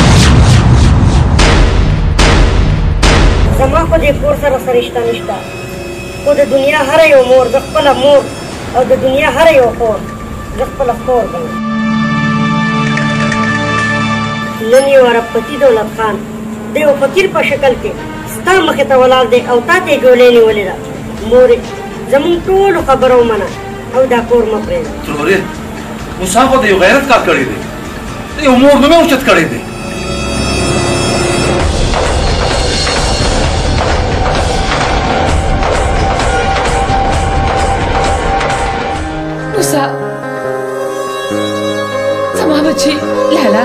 زما خو دې کور سره څه رشته نشته خو د دنیا هره یو مور زه خپله مور او د دنیا هره یو خور زه خپله خور ګڼم نن یو عربپتي دولت خان د یو فقیر په شکل کې ستا مخې ته ولاړ دی او تا ته یې ګولۍ نیولې ده مورې زموږ ټولو خبره ومنه او دا کور مه پرېږده ترورې موسی خو د یو غیرت کار کړی دی د یو مور نوم یې اوچت کړی دی موسی زما بچی لالا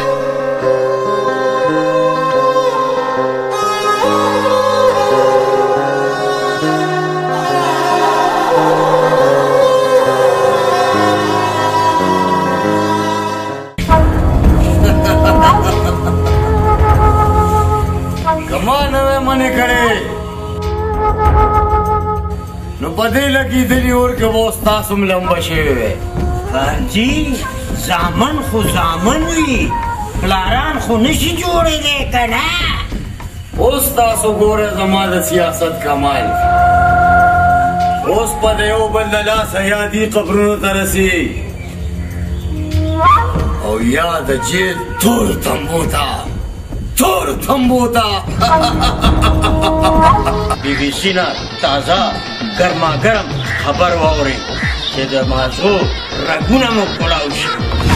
پدې لګېدلي اور کې به اوس تاسو هم لمبه شوي وی خانجي زامن خو زامن وي پلاران خو نشي جوړېدی که نه اوس تاسو ګوره زما د سیاست کمال اوس په د یو بل د لاسه یادي قبرونو ته رسي او یا د جیل تور تمبو ته تور تمبو ته بی بی سی نه تازه ګرما ګرم خبر واورئ چې د مازغو رګونه مو کړاو شي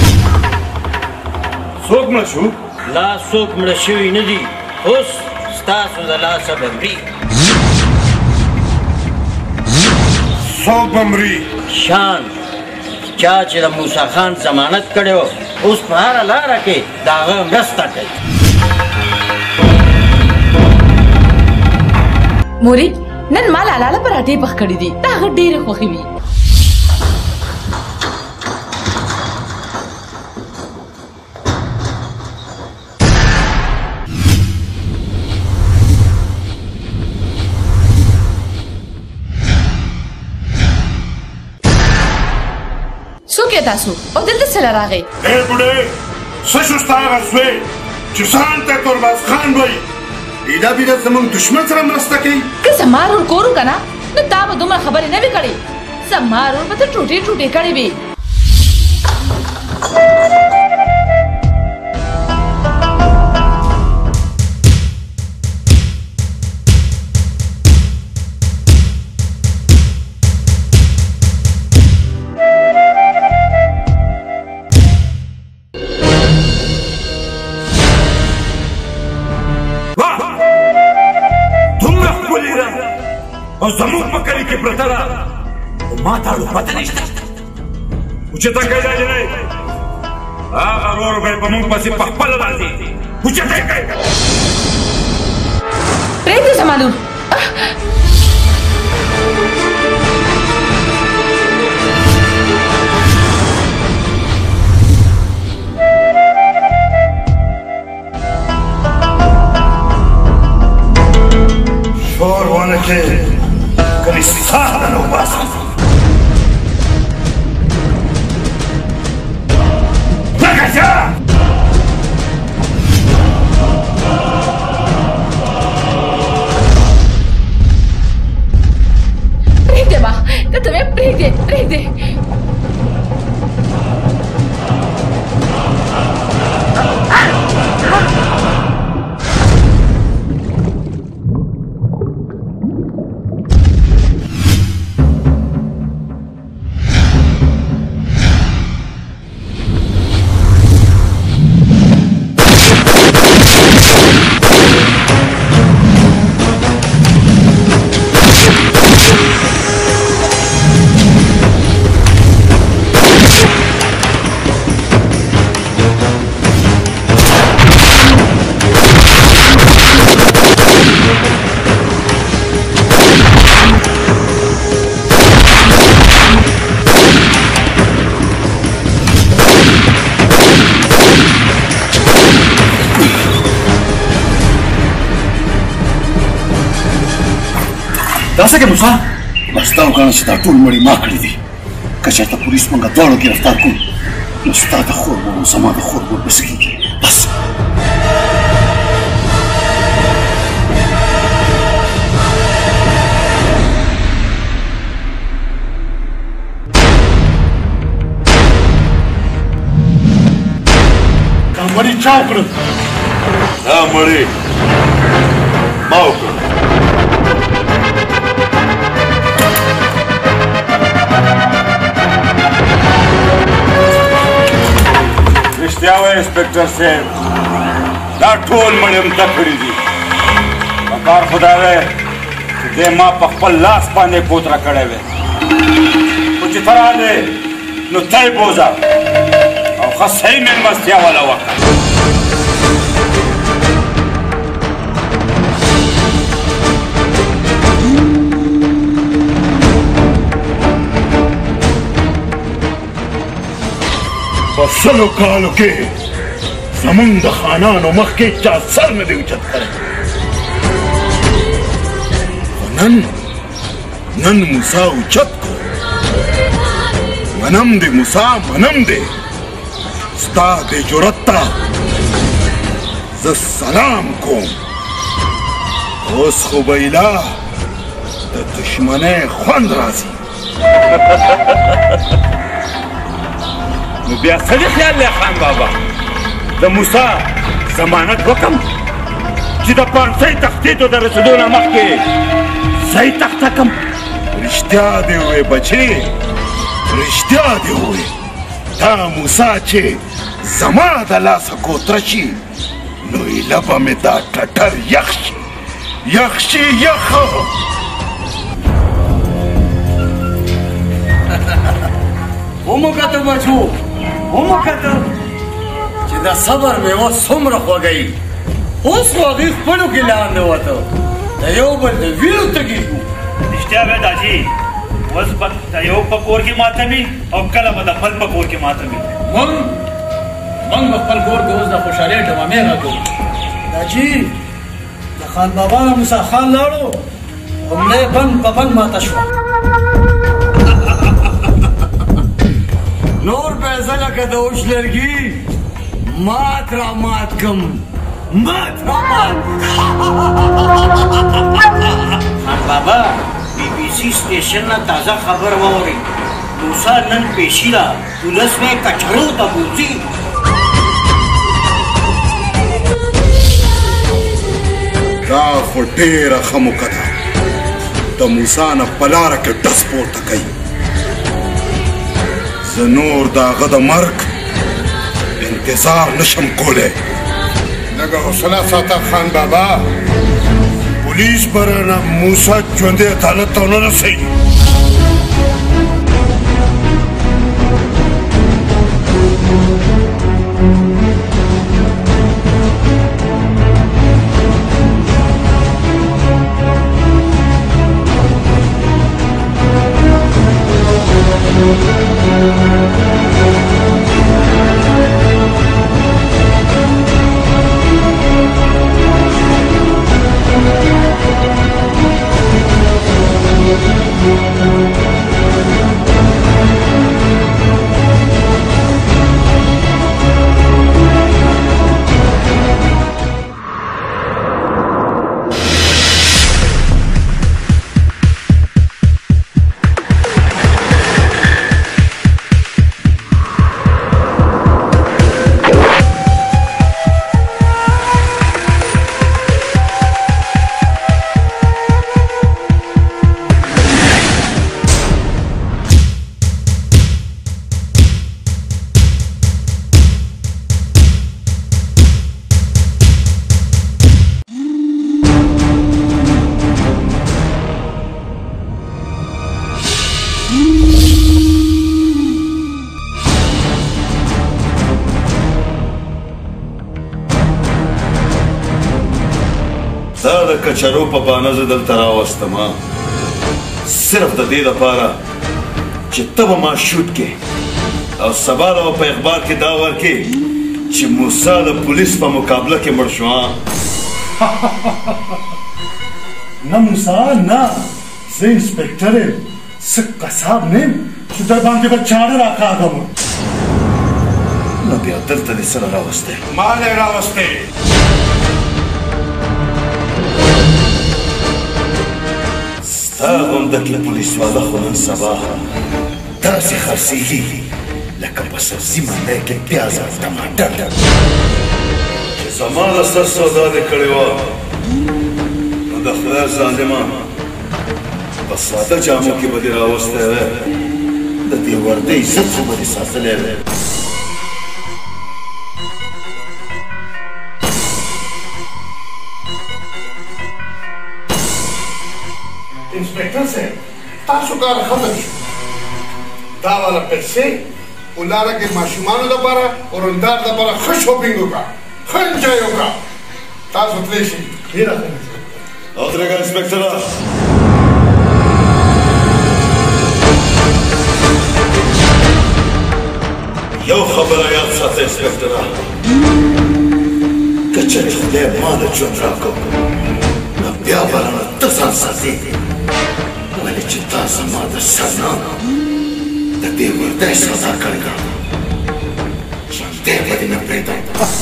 څوک مړ شو لا څوک مړه شوي نه دي اوس ستاسو د لاسه به مري څوک به مري شان چا چې د موسی خان ضمانت کړی و اوس په هره لاره کې د هغه مرسته کوي. موري نن ما لاله پراټې پخ کړې دي، دا هغه ډېرې خوښې وي. څوک یې تاسو او دلته څه راغی؟ ای بوډۍ څه شو ستا هغه زوی چې ځان ته تورباز خان وایي ایدا بیدا زموږ دشمن سره مرسته کوي؟ که زما ورور کور و که نه نو تا به دومره خبرې نه وي کړې. زما ورور به ته ټوټې ټوټې کړې وي. او زموږ په کلي کې پرته ده خو ما ته اړو پته نشته. اوچته کړئ دا جنۍ، هغه ورور به یې په موږ پسې په خپله راځي. اوچته یې کړئ. پرېږده زما لور. شور ونه کې کلی ستا نه وباسم. بګه پرېږدې ما ته ته مې پرېږدې پرېږدې. دا څه کې موسی؟ بس دا وګڼه چې دا ټول مړي ما کړي دي. که چېرته پولیس موږ دواړو ګرفتار کړو نو ستا د خور مور او زما د خور مور به څه کېږي؟ بس دا مړي چا وکړل؟ دا مړي ما وکړل. رښتیا وایي انسپکټر صاحب، دا ټول مړي همدا کړي دي. پکار خو دا دی چې دې ما په خپل لاس باندې کوتره کړی وی، خو چې ته راغلې نو ته یې بوځه او ښه صحیح مېلمستیا والا وکړه. په سلو کالو کې زمونږ د خانانو مخکې چا سر نه دی اوچت کړی. نن نن موسی اوچت کړ. منم دی موسی، منم دی. ستا دې جرأت ته زه سلام کوم. اوس خو به ایله د دښمنۍ خوند راځي. نو بیا څه دې خیال دی خان بابا؟ د موسی ضمانت وکړم چې د پانسۍ تختې ته د رسېدو نه مخکې صحیح تخته کړم؟ رښتیا دې ووایې بچې، رښتیا دې ووایې. دا موسی چې زما د لاسه کوتره شي نو ایله به مې دا ټټر یخ شي، یخ شي یخ. ومو کتو بچو، ومو کتو چې دا صبر مې اوس څومره خوږی اوس خو هغې خپلو کې لاندې وته د یو بل د وینو تږي شو رښتیا وایه داجي اوس به د یو په کور کې ماتمي او کله به د بل په کور کې ماتمي موږ موږ به خپل کور کې اوس د خوشحالۍ ډمامې غږو داجي د خان بابا نه موسی خان لاړو همدا یې بند په بند ماته شوه نور پیسه لکه د اوښ لرګي مات را مات کم مات را مات خان بابا بی بی سی سټیشن نه تازه خبر واورئ موسی نن پیشي ده پولیس به یې کچرو ته بوځي دا خو ډېره ښه موقع ده د موسی نه په لاره کې ډس پورته کوي زه نور د هغه د مرګ انتظار نشم کولی لږه حوصله ساته خان بابا پولیس به رانه موسی ژوندی عدالت ته ونه رسوي دا د کچرو په بانه زه دلته راوستم صرف د دې لپاره چې ته به ما شوټ کې او سبا به په اخبار کې دا ورکې چې موسی د پولیس په مقابله کې مړ شو نه موسی نه زه انسپکټر یم څه قصاب نه یم چې در باندې به چاړه راکاږم نو بیا دلته دې سره راوستی ما نه راوستی ستا غوندکې پولیس والا خو نن سبا داسې خرڅېږي لکه په سبزي منډی کې پیاز او ټماټر چې زما د سر سودا دې کړې وه نو د خدای ظالمه په ساده جامو کې به دې راوستی وی د دې وردۍ عزت خو به دې ساتلی وی انسپکټر صاحب تاسو کار ختم شو دا والا پیسې په لاره کې ماشومانو لپاره او رندار لپاره ښه شاپینګ وکړه ښه انجوای وکړه تاسو تللی شئ ډېره ښه ودرېږه انسپکټره یو خبره یاد ساته انسپکټره که چېرې خدای ما له ژوند راکړو نو بیا به رانه ته ځان ساتې ولې چې تا زما د سر نه د دې وردۍ سودا کړې ده ژوندی به دې نه پرېږدم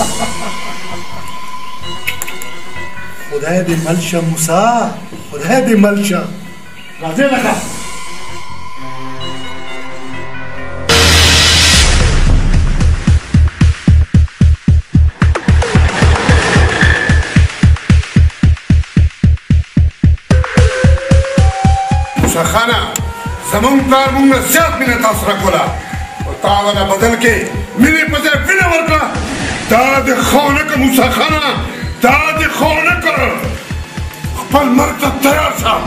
خدای دې مل شه موسی خدای دې مل شه راځئ لکه خانه زمون پلار مونږ نه زیات مینه تاسو راکوله او تا هغه بدل کې مینې په ځای وینه ورکړه دا دې ښه ونه کړه موسی خانه دا دې ښه ونه کړه خپل مرګ ته تیار شه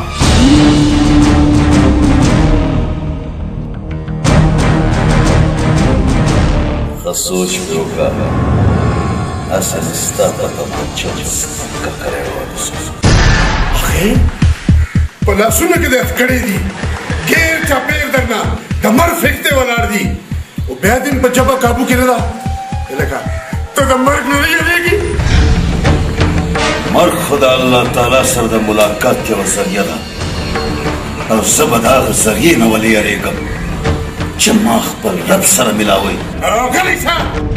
ښه سوچ پرې وکړه اصل ستا په تمانچه ککړی وایسوس هغې په لاسونو کې د هتکړې دي ګیر چاپېر درنه د مر فکتې ولاړ دي او بیا دې په ژبه قابو کې نه ده لکه ته د مرګ نه نه یېرېږي مرګ خو د الله تعالی سره د ملاقات یوه ذریعه ده او زه به د هغه ذریعې نه ولې یېرېږم چې ما خپل رب سره ملاوئ غلی شه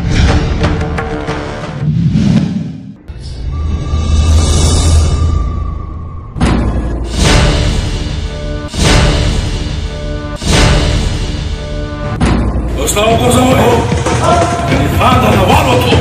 Dostavo pozove! Vada na valotu!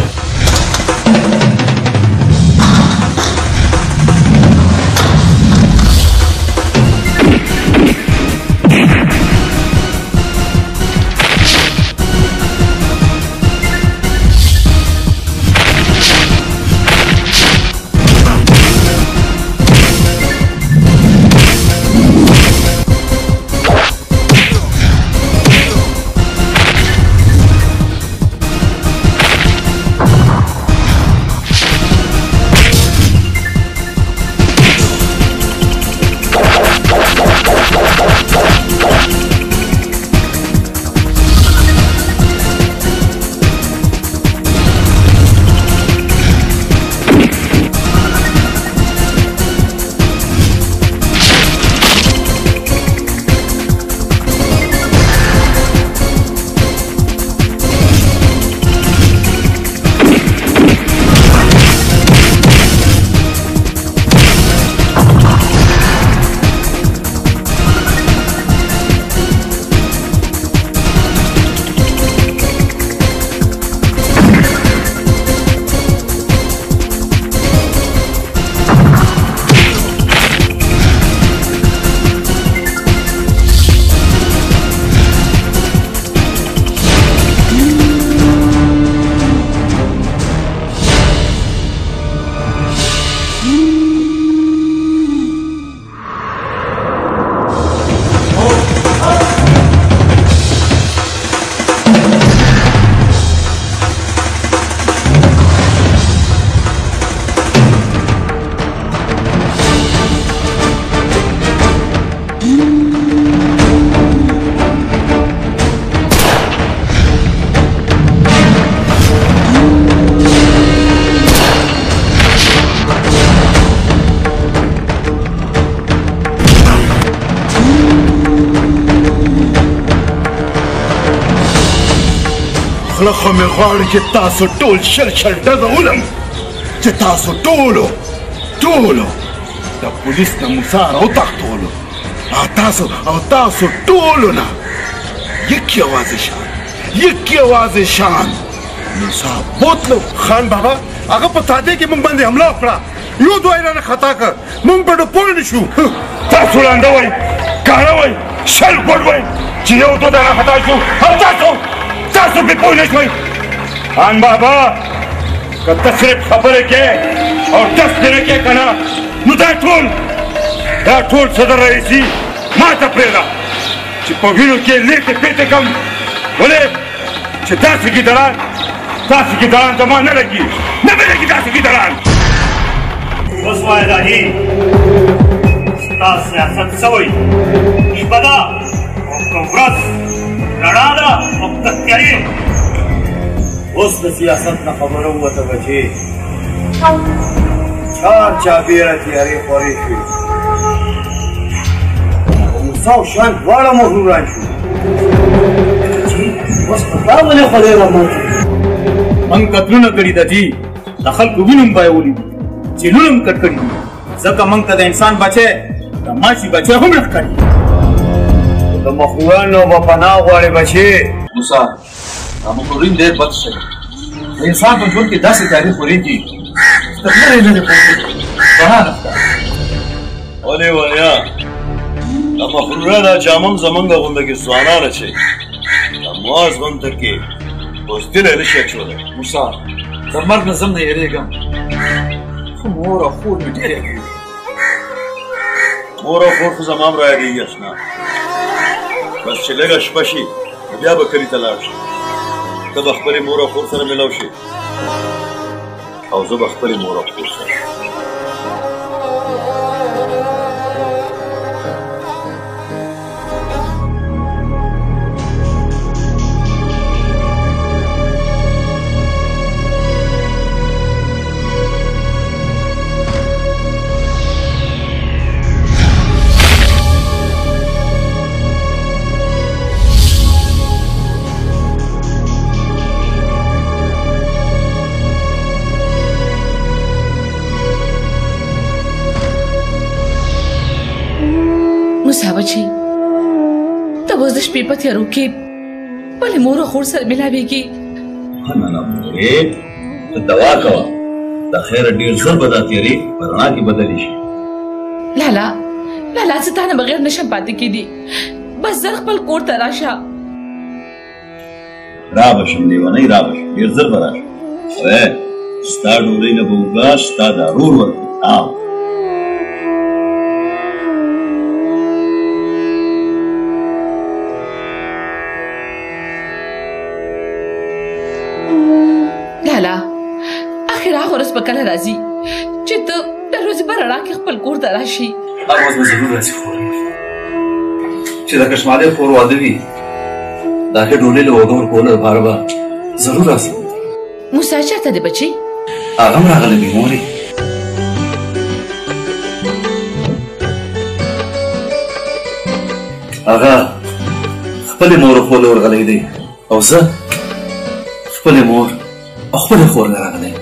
خوله خو مې غواړي چې تاسو ټول شل شل ډزه ولم چې تاسو ټولو ټولو د پولیس نه موسی راوتښتولو او تاسو او تاسو ټولو نه یک یوازې شان یک یوازې شان موسی بوتلو خان بابا هغه په تادې کې موږ باندې حمله وکړه یو دوه یې رانه خطا کړ موږ پرې پوه نه شو تاسو ړانده وئ کاڼه وئ شل ګوډ وئ چې یو دوه رانه خطا شو او تاسو تاسو پې پوه نه شوئ خان بابا که ته صرف خبرې کې او ډس پې نه کې که نه نو دا ټول دا ټول صدر رئیسي ما ته پرېږده چې په وینو کې لیکې پیټې کړم ولې چې داسې ګیدړان داسې ګیدړان زما نه لګي نه مې لګي داسې ګیدړان اوس وایه داجي ستا سیاست څه وایي شپه ده او که ورځ رڼا ده او که تیارې اوس د سیاست نه خبره ووته بچې چار چاپېره تیارې خورې شوې او موسی او شان دواړه مغروران شو اوس په تا ولې خولې راماته موږ قتلونه کړي ده جي د خلکو وینو هم بایولي دي جیلونه هم کټ کړي دي ځکه موږ ته د انسان بچی د ماشي بچی هم نه ښکاري د مخلوقانو به پناه غواړې بچې موسی دا مخلوقین ډېر بد شوي د انسان په ژوند کې داسې تیارې خورېږي چې ته لرې لرې پوهېږي پناه نه ښکاري ولې ولیا دا مخلوقه دا جامم زمونږ غونډه کې ځوانان اچوي دا مواز غونډه کې پوستیلی نه شي اچولی موسی د مرګ نه زم نه یېرېږم خو مور او خور مې ډېر یادېږي مور او خور خو زما هم رایادېږي اشنا بس چې لږه شپه شي بیا به کلي ته لاړ شي ته به خپلې مور او خور سره ملاو شي او زه به خپلې مور او خور سره موسی بچي ته اوس د شپې په تیارو کې بلې مور او خور سره ملاویږي. نه نه مورې ته دوا کوه د خیره ډېر ژر به دا تیارې په رڼا کې بدلې شي. لالا لالا زه تا نه بغیر نشم پاتې کېدی. بس زر خپل کور ته راشه. را به شم لیونۍ را به شم ډېر ژر به راشم. وی ستا ډوډۍ نه به اوږه ستا دا رور ورکړو. لالا اخر هغه ورځ به کله راځي چې ته د ورځې په رڼا کې خپل کور ته راشي؟ هغه ورځ به ضرور راځي خورې چې د کشمالۍ خور واده وي د هغې ډوډۍ له اوږه ورکولو لپاره به ضرور راسي. موسی چېرته دی بچي؟ هغه هم راغلی دی مورې. هغه خپلې مور او خور له ورغلی دی او زه خپلې مور او خپلې خور نه راغلی.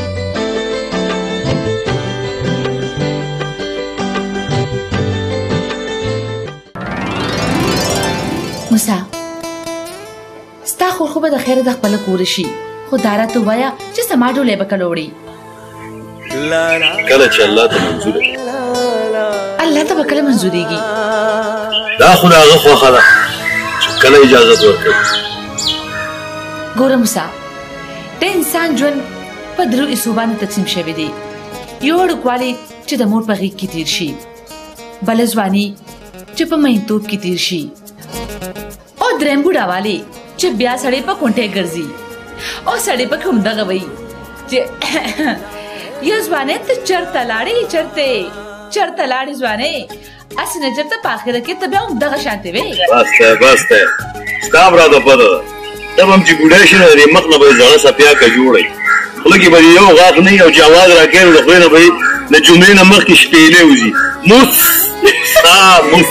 موسی ستا خور خو به د خیره د خپله کوره شي خو دا راته ووایه چې زما ډولۍ به کله وړي؟ کله چې الله ته منظوره شي. الله ته به کله منظورېږي؟ دا خو د هغه خوښه ده چې کله اجازت ورکوي. ګوره موسی د انسان ژوند په درو حصو باندې تقسیم شوی دی. یو وړوکوالی چې د مور په غېږ کې تېر شي، بله ځواني چې په مینتوب کې تېر شي، او درېیم بوډاوالی چې بیا سړی په کونټۍ ګرځي او سړی پکې همدغه وایي چې یا ځوانۍ ته چېرته لاړې چېرته چېرته لاړې ځوانۍ هسې نه چېرته په اخره کې ته بیا همدغه شانتې وې. بس دی بس دی ستا هم راته پته ده ته به هم چې بوډا شي نو د دې مخ نه به یې زړه څپیاکه جوړی خوله کې به دې یو غاښ نه وي او چې اواز راکوي نو د خولې نه به یې د جملې نه مخکې شپېلې وځي. موس ستا موس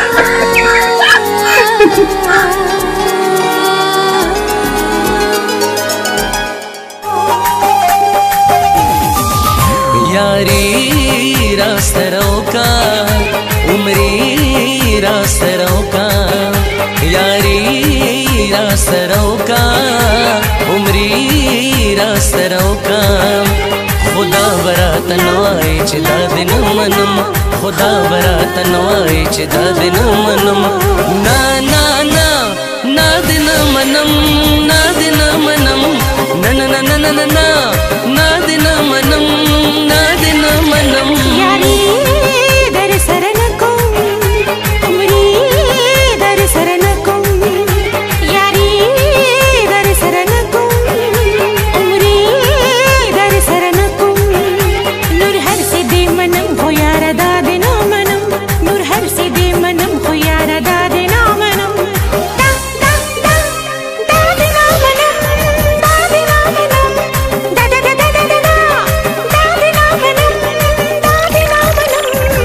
यारी रास्तरों का उमरी रास्तरों का यारी रास्तरों का उमरी रास्तरों का खुदा बरा तनवाए चिदा दिन मनम खुदा बरा तनवाए चिदा दिन मनम ना ना ना ना दिन मनम ना दिन मनम ना ना ना ना ना ना ना दिन मनम ना दिन मनम यारी दर सरन को उमरी दर सरन को यारी दर सरन को उमरी दर सरन को नूर हर से दे मनम हो यार दा देना मनम नूर हर से दे मनम हो यार दा देना मनम दा दा दा दा देना मनम दा देना मनम दा दा दा दा दा दा दा देना मनम दा देना मनम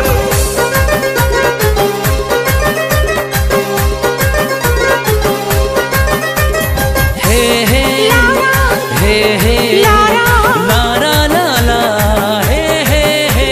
हे हे हे हे लारा लारा लाला हे हे हे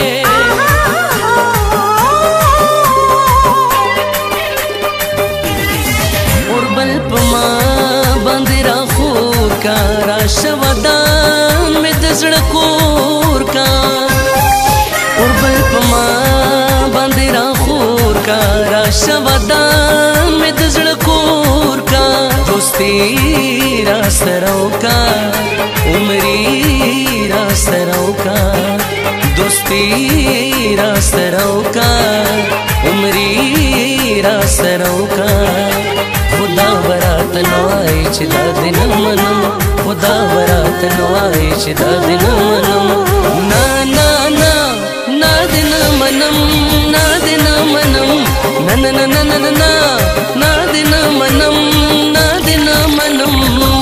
और बल्पमा बंदिरा खूर का राशवदान में दजड़कोर का और बल्पमा बंदिरा खूर का राशवदान में दजड़कोर का दोस्ती रास्तरों का उमरी रास्तरों का दोस्ती रास्तरों का उमरी रास्तरों का खुदा बरा तनवाए चिदा दिन मनम खुदा बरा ورات نوای چې دا دین منم نا نا نا نا دین منم نا دین منم نا نا نا نا نا نا نا دین منم نا دین منم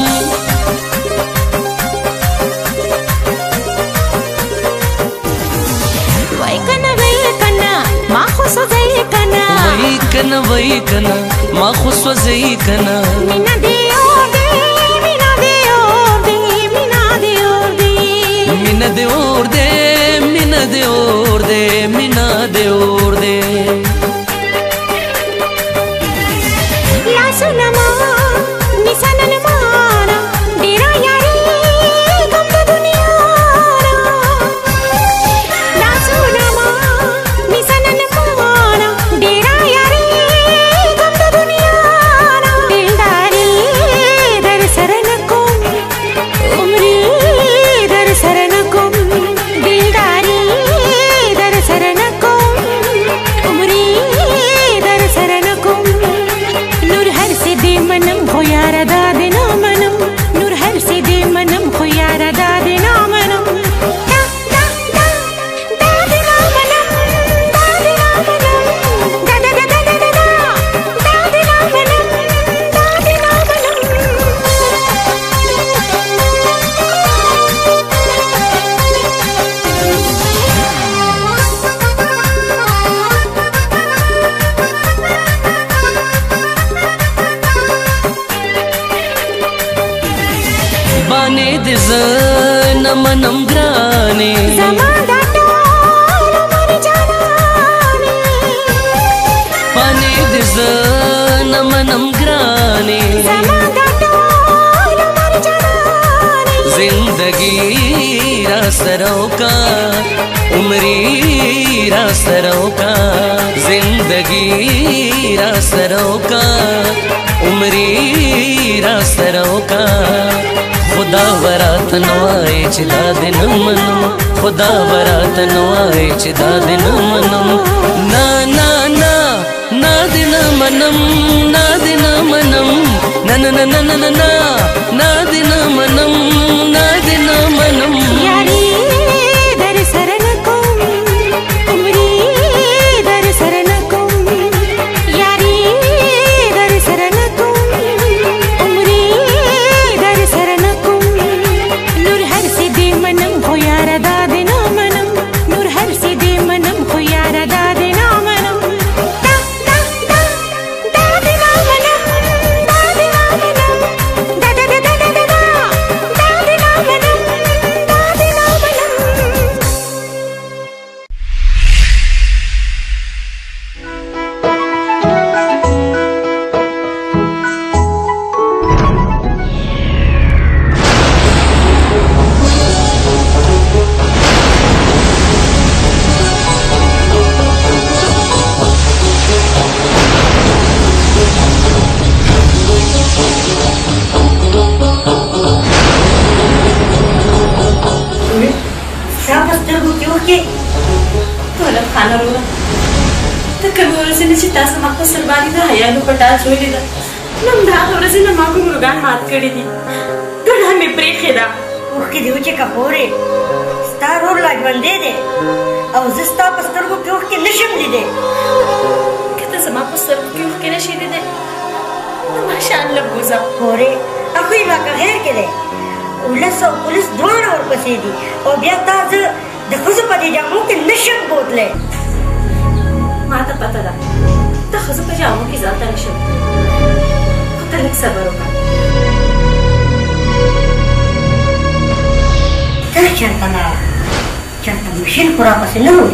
وای کنا وای کنا ما خو سوځي کنا وای کنا وای کنا ما خو سوځي کنا مینا دی Mina de orde, mina de orde, mina de orde. La sunama, nisanan mara, dera yari, gam da duniya ra. La sunama, nisanan mara, dera yari, gam da duniya ra. Dildari, dar saran ko, umri dar saran. मनम ग्राने समादा टोल मर जाने पाने दिस मनम ग्राने समादा टोल मर जाने जिंदगी रास्तरों का उम्री रास्तरों का जिंदगी रास्तरों का उम्री रास्तरों का खुदा वरात नवाए चिदा दिन मनम खुदा वरात नवाए चिदा दिन मनम ना ना ना ना दिन मनम ना दिन मनम ना ना ना ना ना ना ना दिन मनम ना दिन मनम यारी दर सरन को उम्री दर सरन को यारी दर सरन को उम्री दर सरन को नूर हर से दे मनम हो यार दादे ना मनम नूर हर से दे मनम हो यार दादे ना मनम दा दा दा दादे ना मनम दादे ना मनम दा दा दा दा दा दादे ना मनम दादे ना मनम دولت خانه وروره ته کومې ورځې نه چې تاسو ما په سر باندې د حیا نو پټال ژولې ده نو همدا هغه ورځې نه ما کوم مروږان مات کړي دي ګډه مې پرېښې ده اوښکې دې وچې کپورې ستا رور لا ژوندی دی او زه ستا په سترګو کې اوښکې نشم لیدی که ته زما په سترګو کې اوښکې نشې لیدی نو ماشاءالله بوزه پورې هغوی ما که غیر کې دی ولس او پولیس دواړه ورپسې دي او بیا تا زه د ښځو په دې جامو کې نشم بوتلی ما ته پته ده ته ښځو په جامو کې ځان ته نشم خو ته لږ صبر وکړه ته چېرته لاړه چېرته مشین خو راپسې نه وي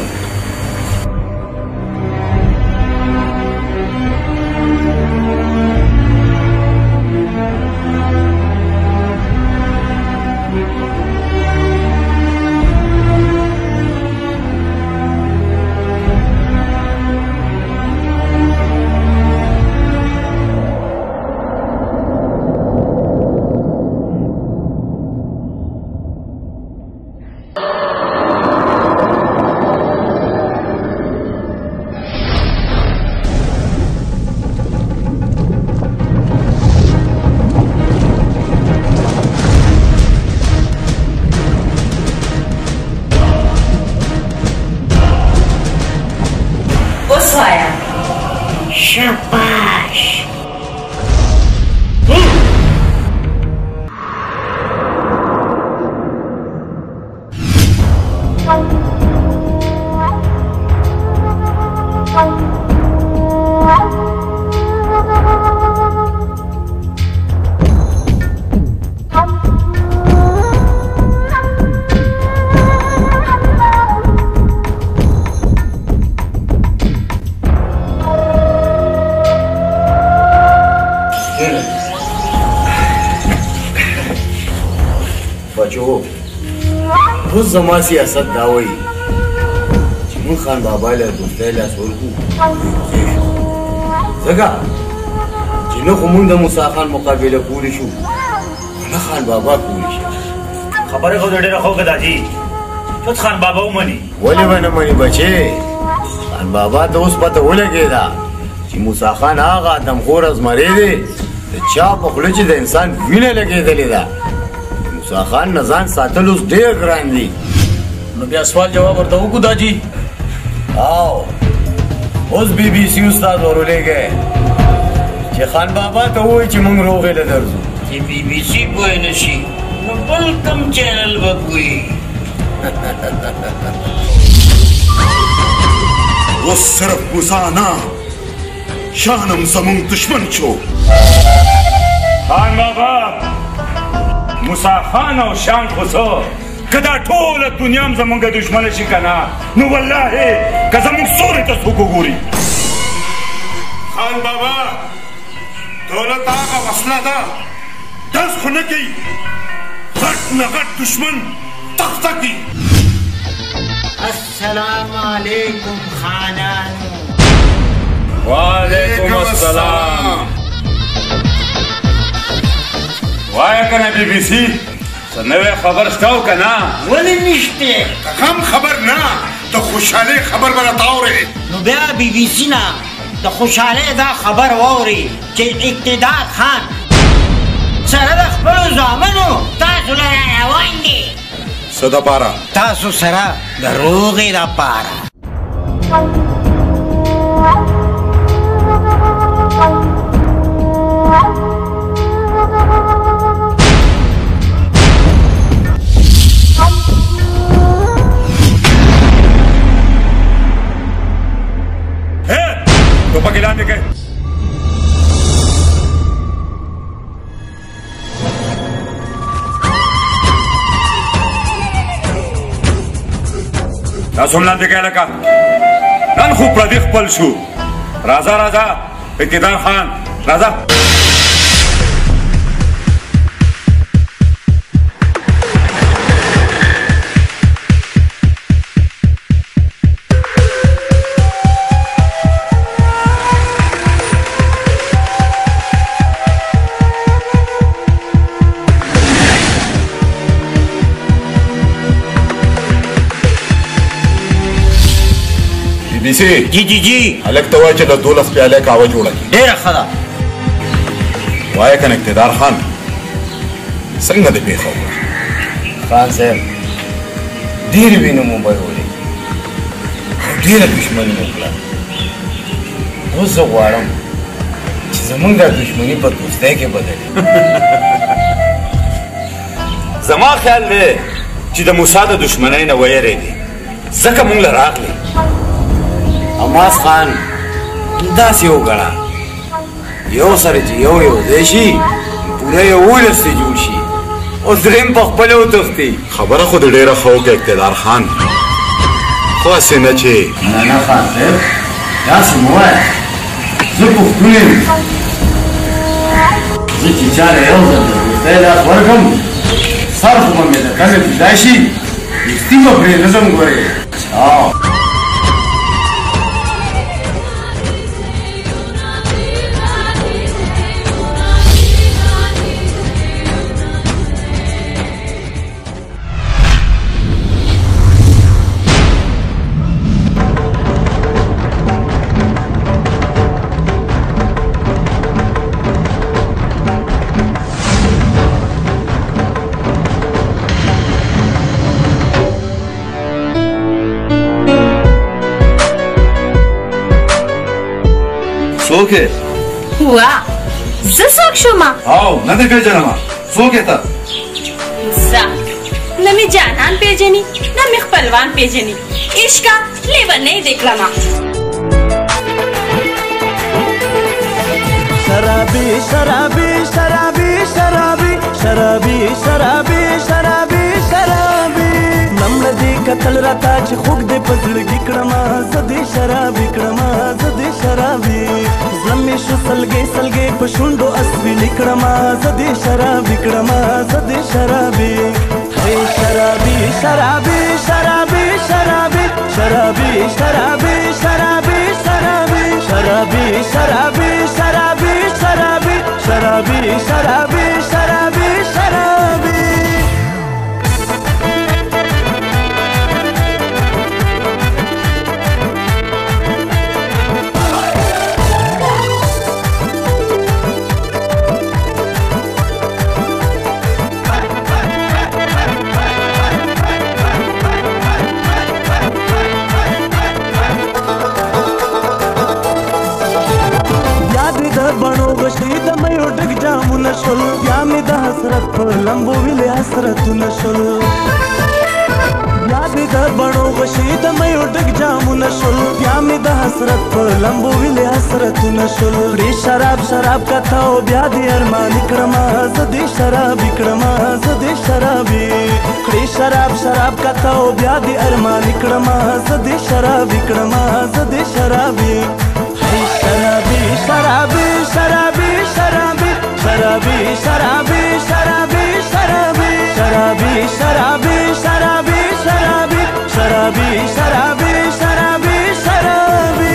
بچو اوس زما سیاست دا وایي چې موږ خان بابا له دوستۍ لاس ورکړو ځکه چې نه خو موږ د موسی خان مقابله کولی شو نه خان بابا کولی شي خبره خو ډېره ښه وکړه داجي چوت خان بابا ومني ولې به نه مني بچې خان بابا ته اوس پته ولګېده چې موسی خان هغه آدمخور ازمری دی د چا په خوله چې د انسان وینه لګېدلې ده موسی خان نه ځان ساتل اوس ډېر ګران دي نو بیا سوال جواب ورته وکړو داجي او اوس بی بی سی استاد ورولېږئ چې خان بابا ته ووایي چې موږ روغې له درځو چې بی بی سی پوه نه شي نو بل کوم چینل به پوهېږي اوس صرف موسی نه شانم زمونږ دشمن شو خان بابا موسی خان او شان خو څه که دا ټوله دنیا هم زمونږ دشمنه شي که نه نو والله که زمونږ سورې ته څوک وګوري خان بابا دولت هغه وسله ده دس خو نه کوي غټ نه غټ دشمن تخته کوي السلام علیکم خانانو وعلیکم السلام وایه که نه بی بی سی څه نوی خبر شته او که نه ولې نشته غم خبر نه د خوشحالۍ خبر به راته اورې نو بیا بی بی سی نه د خوشحالۍ دا خبر واوري چې اقتدار خان سره د خپلو زامنو تاسو له روان دي څه دپاره تاسو سره د روغې دپاره ټوپک یې لاندې کړئ تاسو هم لاندې کړئ لکه نن خو پردي خپل شو راځه راځه اقتدار خان راځه جی جی جی هلک ته وایه چې له دولس پیالې قهوه جوړه کړي ډېره ښه ده وایه که نه اقتدار خان څنګه دې پېښه وکړه خان صاحب ډېرې وینې مو بهولې او ډېره دښمني مو کړه اوس زه غواړم چې زموږ دا دښمني په دوستۍ کې بدلې زما خیال دی چې د موسی د دښمنۍ نه ویرېدې ځکه موږ له راغلې عماس خان داسې وګڼه یو سره چې یو یو ځای شي پوره یولس ته جوړ شي او درېیم په خپله وتښتي خبره خو دې ډېره ښه وکړه اقتدار خان خو هسې نه چې نه نه خان صاحب داسې مه وایه زه پښتون یم زه چې چاله یو ځل د دوستۍ لاس ورکړم سر خو به مې د کله جدا شي دوستي به پرې نه ځم ګورې څوک یې وا زه څوک شوم او نه دې پېژنم څوک یې ته زه نه مې جانان پېژني نه مې خپلوان پېژني عشقه لیونۍ دې کړمه شرابي شرابي شرابي شرابي شرابي شرابي شرابي شرابي نمړه دې کتل راته چې خوږ دې په زړګي کړمه زه دې شرابي کړمه زه دې شرابي زړه مې شو سلګۍ سلګۍ په شونډو اسویلي کړمه زه دې شرابي کړمه زه دې شرابي शराबी शराबी शराबी शराबी शराबी शराबी शराबी शराबी शराबी शराबी शराबी शराबी शराबी शराबी शराबी शराबी बणो गशी द मयो डग जामुन शोल या मी द हसरत पर लंबो विले हसरतुन शोल या मी द बणो गशी द मयो डग जामुन शोल या मी द हसरत पर लंबो विले हसरतुन शोल रे शराब शराब का थाओ ब्यादि अरमान क्रमा जदे शराब क्रमा जदे शराबी रे शराब शराब का थाओ ब्यादि अरमान क्रमा जदे शराब क्रमा जदे शराबी शराबी शराबी शराबी शराबी शराबी शराबी शराबी शराबी शराबी शराबी शराबी शराबी शराबी शराबी शराबी शराबी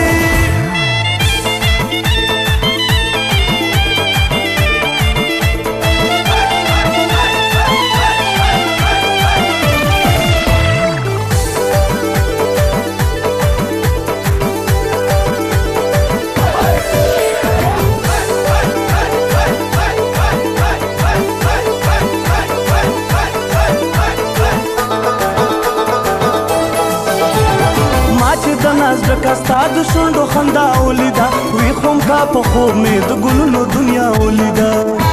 کاستاد شوندو خندا ولیدا وی خوم کا په خوب می د ګلونو دنیا ولیدا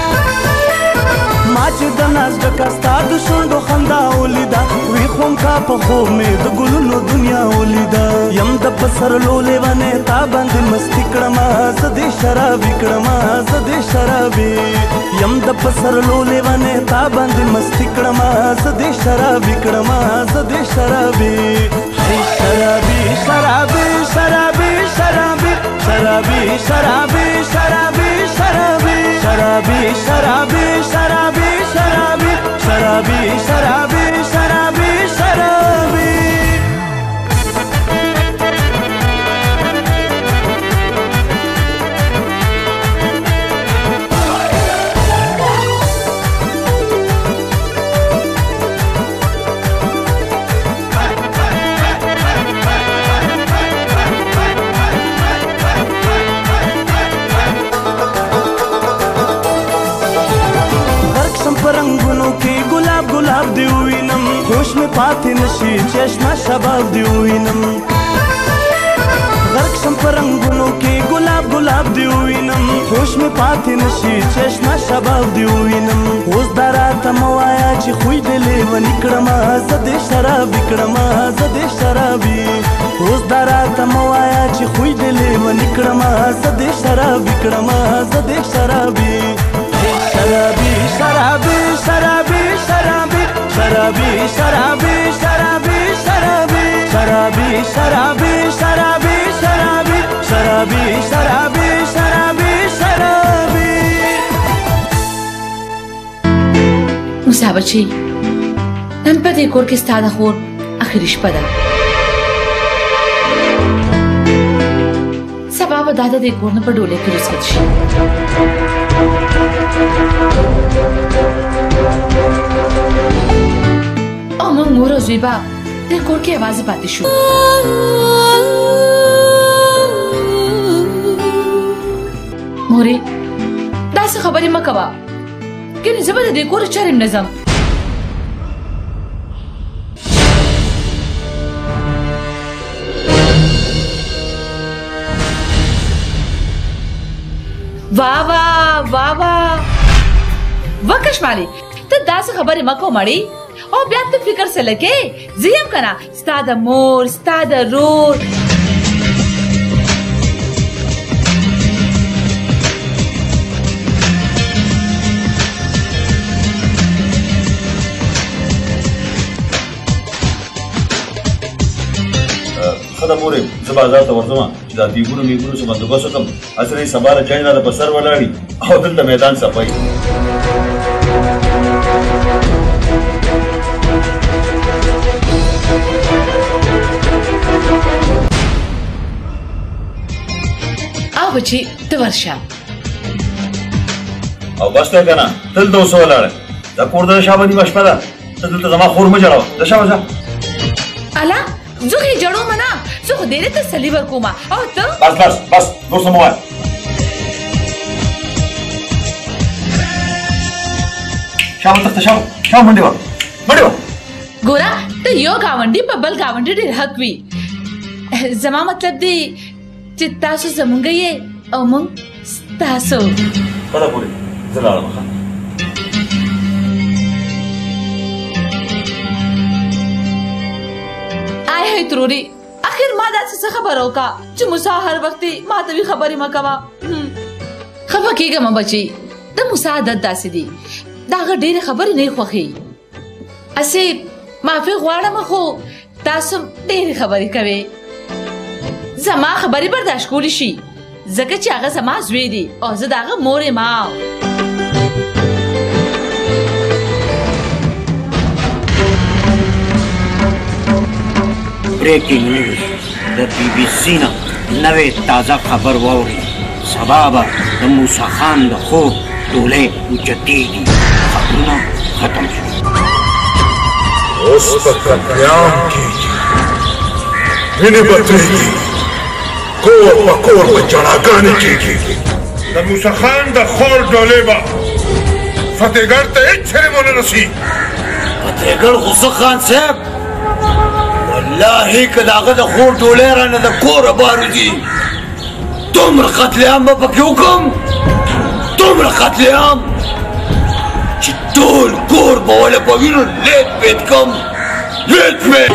ما چې د ناز د کاستاد شوندو خندا ولیدا وی خوم کا په خوب می د ګلونو دنیا ولیدا یم د پسر لولې ونه تا باندې مستی کړما زدي شرابي کړما زدي شرابي یم د پسر لولې ونه تا باندې مستی کړما زدي شرابي کړما زدي شرابي शराबी शराबी शराबी शराबी शराबी शराबी शराबी शराबी शराबी शराबी शराबी शराबी शराबी शराबी शराबी शराबी रंगुनों के गुलाब गुलाब दिवीनम होश में पाते नशी चश्मा शबाब दिवीनम गर्क संपर रंगुनों के गुलाब गुलाब दिवीनम होश में पाते नशी चश्मा शबाब दिवीनम होश दारा तमवाया ची खुई दिले वनिकड़मा जदे शराबी कड़मा जदे शराबी होश दारा तमवाया ची खुई दिले वनिकड़मा जदे शराबी कड़मा जदे शराबी शराबी शराबी शराबी शराबी शराबी शराबी शराबी शराबी शराबी शराबी शराबी शराबी शराबी शराबी शराबी शराबी موسی بچی نن په دې کور کې ستا د خور اخري شپه ده سبا به دا د دې کور نه په ډولۍ کې رخصت شي او موږ مور او زوی به د کور کې یوازې پاتې شو مورې داسې خبرې مه کوه ګنې زه به د دې کور چارې نه ځم वाह वाह वाह वाह वाह कश्माली ته داسې خبرې مه کوه مړې او بیا ته فکر څه لګې زه یم که نه ستا د مور ستا د رور خدا مورې زه بازار ته ورځم چې دا دیګونو میګونو څه بندوبست وکړم عصري سبا راجانې راته په سر ولاړي او دلته میدان صفایي او بچي ته ورشه او بس ته کنه تل دوه سو لاړ دا کور د شابه نیمه شپه ده ته دلته زما خور مه جوړوه د شابه ځه الا زه خو جوړوم نه زه خو ډېرې تسلي ورکوم او ته بس بس بس نور څه مه وایه شابه تخته شابه شابه منډې وه منډې وه ګوره ته یو ګاونډي په بل ګاونډي ډېر حق وي زما مطلب دی چې تاسو زمونږ یې او موږ ستاسو پته پورې زه لاړم ښه آی هی تروري اخر ما داسې څه خبره وکړه چې موسی هر وخت ما ته وي خبرې مه کوه خفه کېږه مه بچي د موسی عادت داسې دی د هغه ډېرې خبرې نه یې خوښوي هسې معافي غواړم خو تاسو ډېرې خبرې کوئ زما خبرې برداشت کولی شي ځکه چې هغه زما زوی دی او زه د هغه مور یم بریکینګ نیوز د بی بي سي نه نوې تازه خبر واورئ سبا به د موسی خان د خوب ډولۍ اوچتېږي خبرونه ختم شو اوس په قتلیام کېږي وینې به تویېږي کور په کور به جړاګانې کېږي د موسی خان د خور ډولۍ به فتحګړ ته هېڅ چېرې ونه رسي فتحګړ خو څه خان صاحب والله که د هغه د خور ډولۍ رانه د کوره باروځي دومره قتلعام به پکې وکړم دومره قتلعام چې ټول کور به ولې په وینو لیت پیت کړم لیت پیت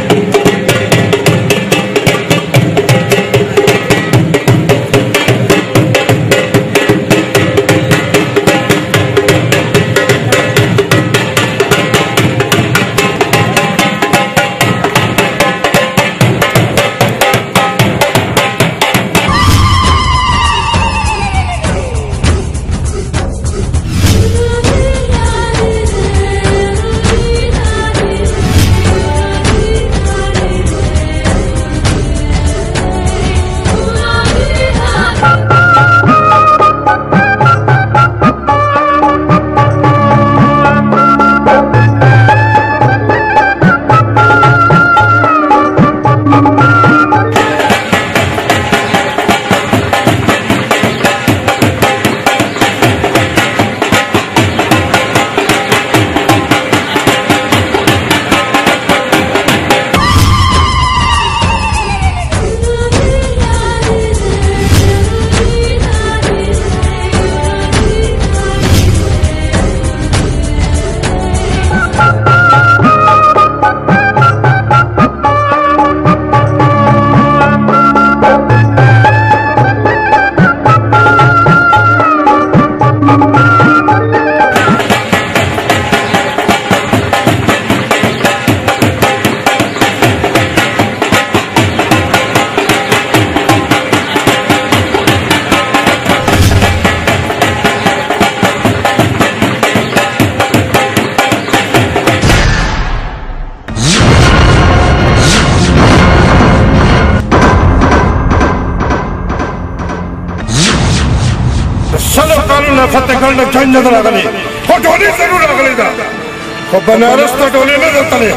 فتحګړ نه جنګ نه راغلی خو ډولۍ ضرور راغلی ده خو بنارس ته ډولۍ نه ده تلې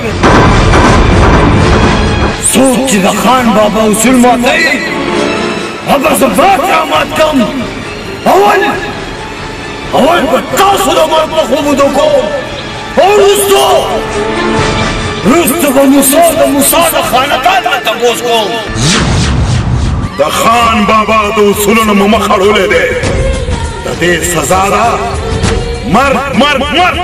څوک چې د خان بابا اصول ماتوي هغه زه به قیامت کړم اول اول به تاسو د مرګ په خوب ویده کوم او وروستو وروسته به موسی د موسی د خاندان نه تپوس کوم د خان بابا د اصولو نه مو مخ اړولی دی د دې سزا ده مرګ مرګ مرګ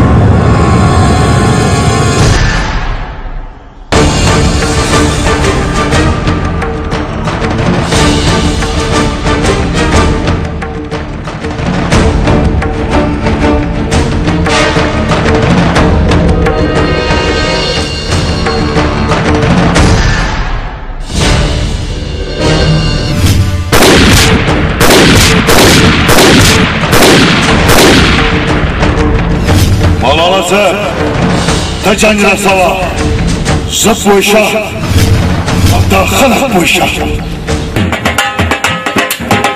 صاحب ته جنګ رسوه زه پوه شه او دا خلک پوه شه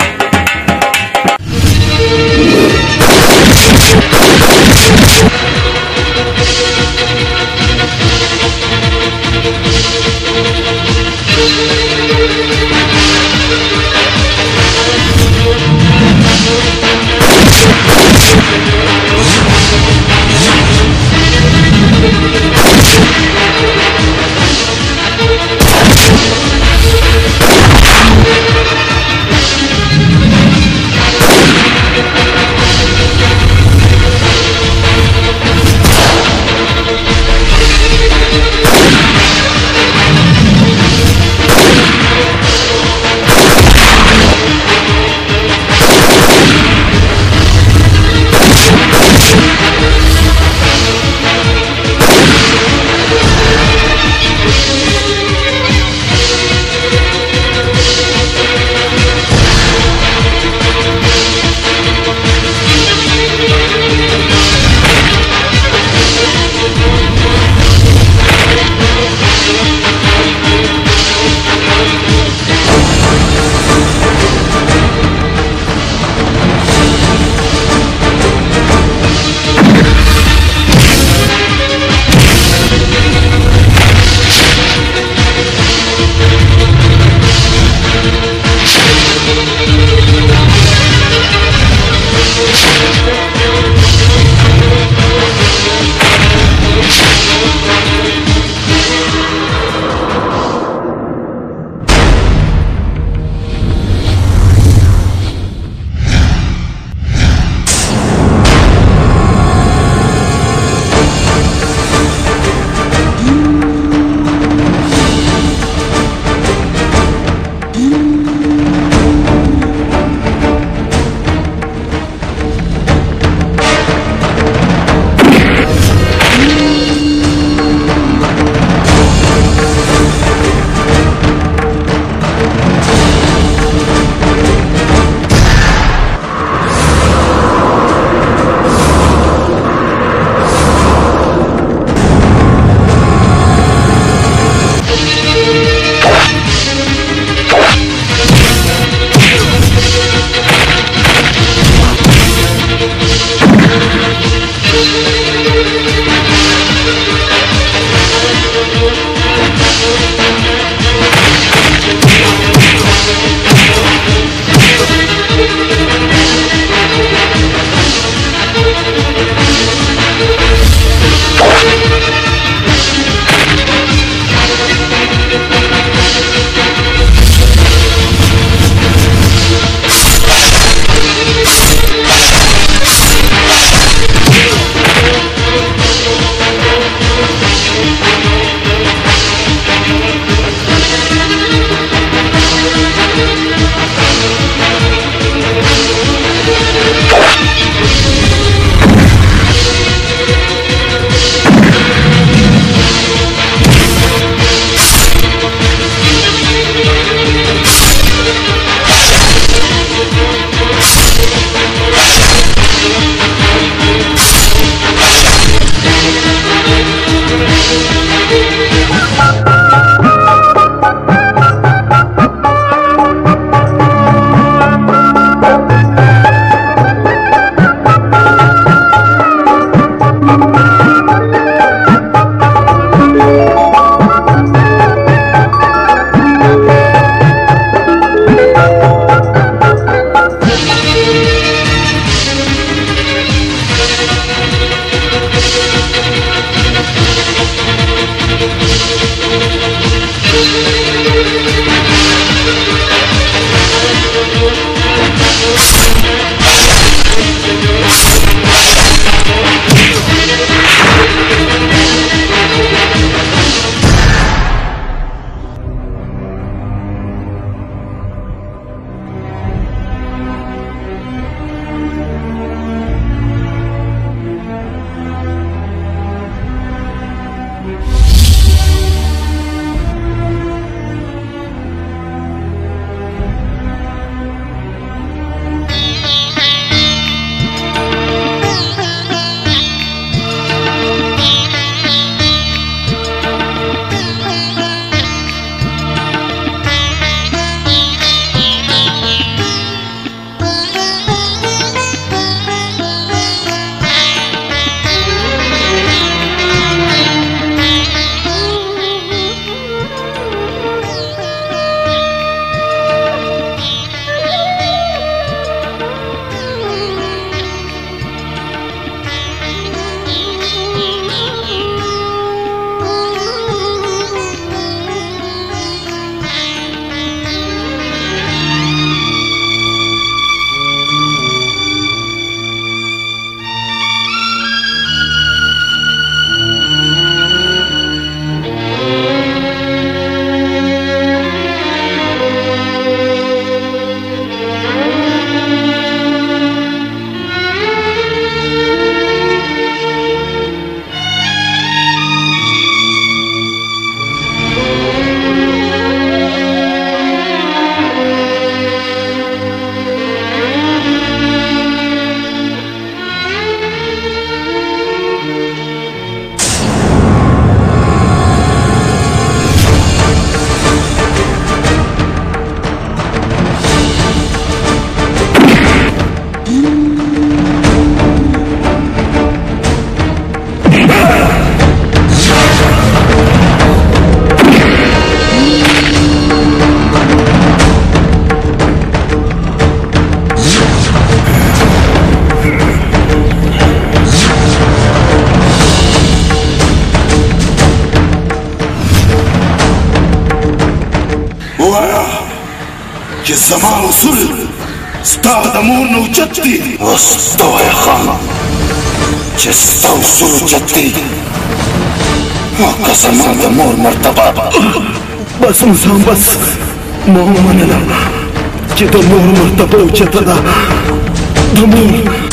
چې زما اصول ستا د مور نه اوچت دي اوس ته وایه خان چې ستا اصول اوچت دي او که زما د مور مرتبه بس موسی بس ما ومنله چې د مور مرتبه اوچته ده د مور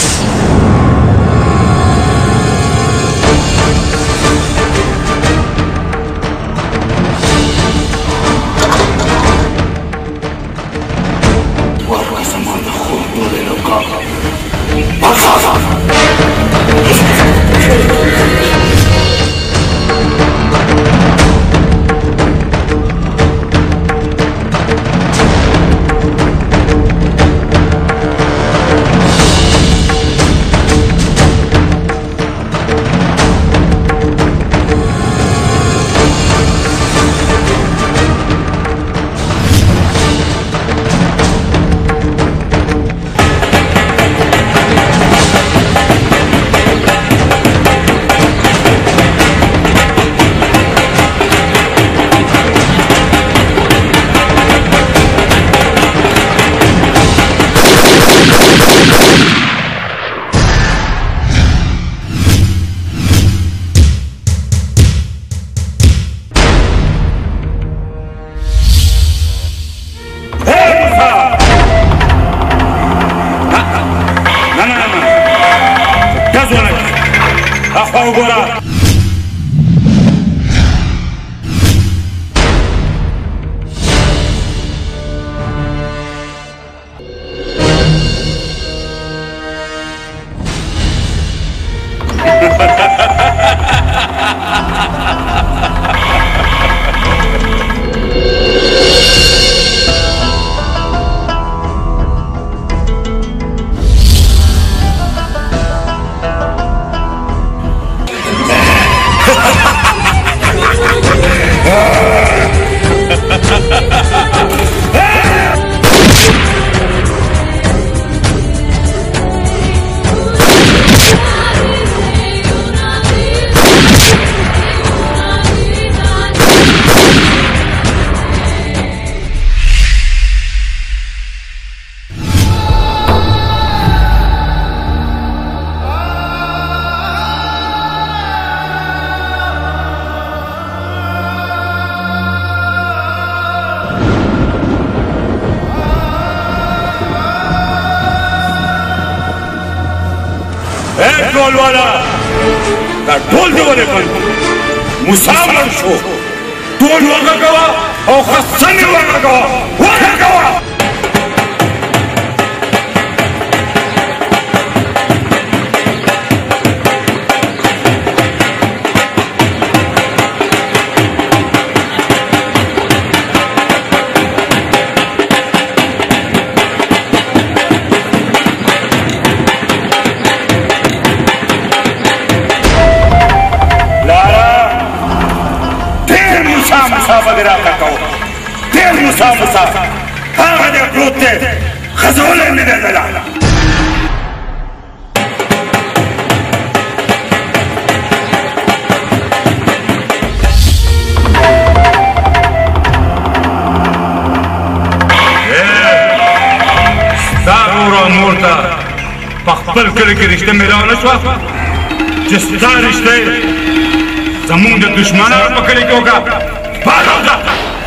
ټول والا دا ټول دی ولې کړ مسافر شو ټول وغږوه او خصنې وغږوه وغږوه موسی موسی هغه دې پروت دی خزولی مې دی دله ستا ورور او مور ته په خپل کلي کې رشته میلاو نه شوه چې ستا رشته زمونږ د دشمنانو په کلي کې وکړه پاګه وکړه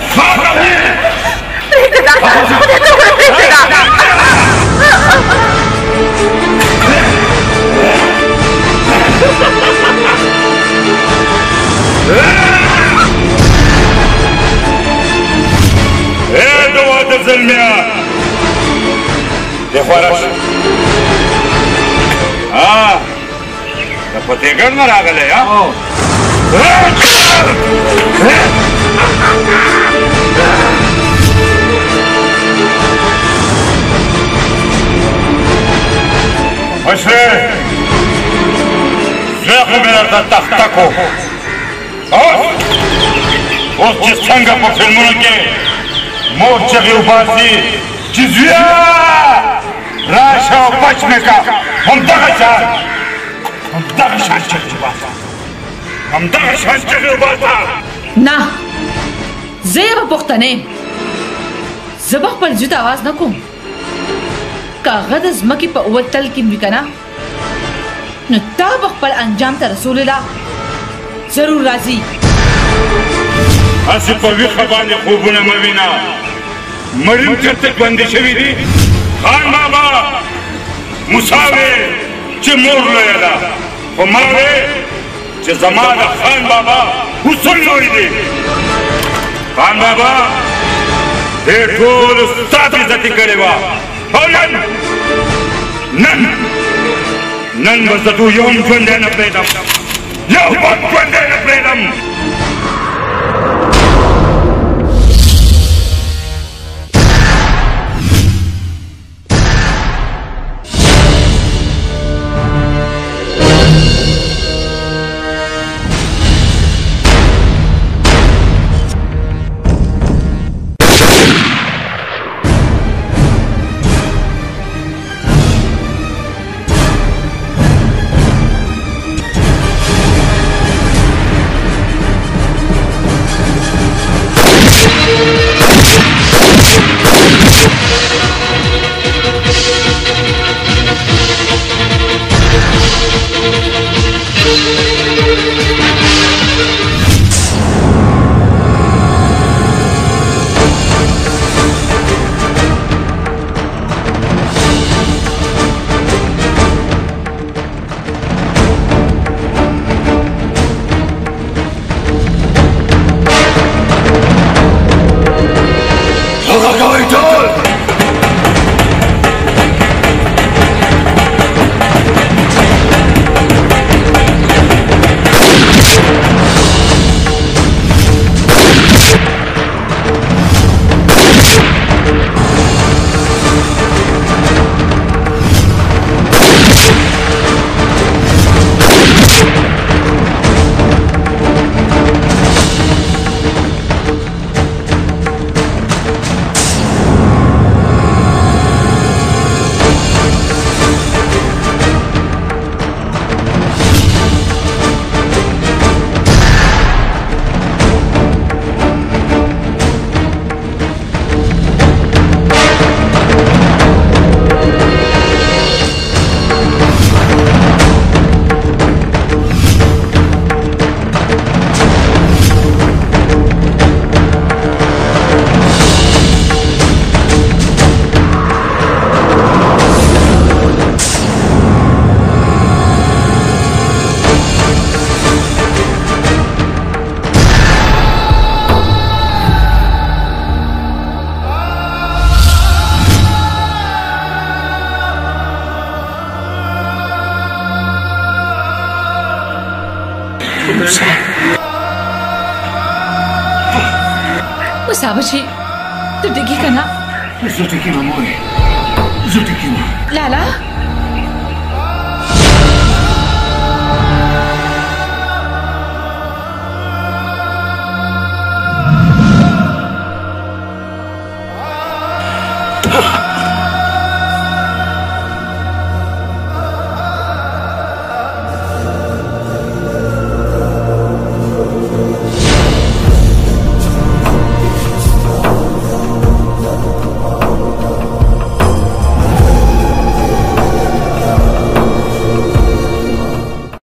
اے دوا د زلمیا د خورش ها د پتیګر نه راغلی ها مشرې زه خو مې درته تخته کو اوس چې څنګه په فلمونو کې مور چغې وباسي چې زویه راشه او بچ مې کا همدغه شان همدغه شان چغې وباسه همدغه شان چغې وباسه نه زه یې به پښتنه یم زه به خپل زوی ته اواز نه کوم که هغه د ځمکې په اوه تل کې وي که نه نو تا به خپل انجام ته رسولې ده ضرور راځي هسې په ویښه باندې خوبونه مه وینه مړین چېرته ژوندي شوي دي خان بابا موسی وې چې مور لویه ده خو ما وې چې زما د خان بابا اصول لوی دي خان بابا دې ټولو ستا عزتي کړې وه او نن نن نن به زه تو یو هم ژوندی نه پرېږدم یو به هم ژوندی نه پرېږدم موسی بچی ته ډېږې که نه زه ټکېږم مورې زه ټکېږم لالا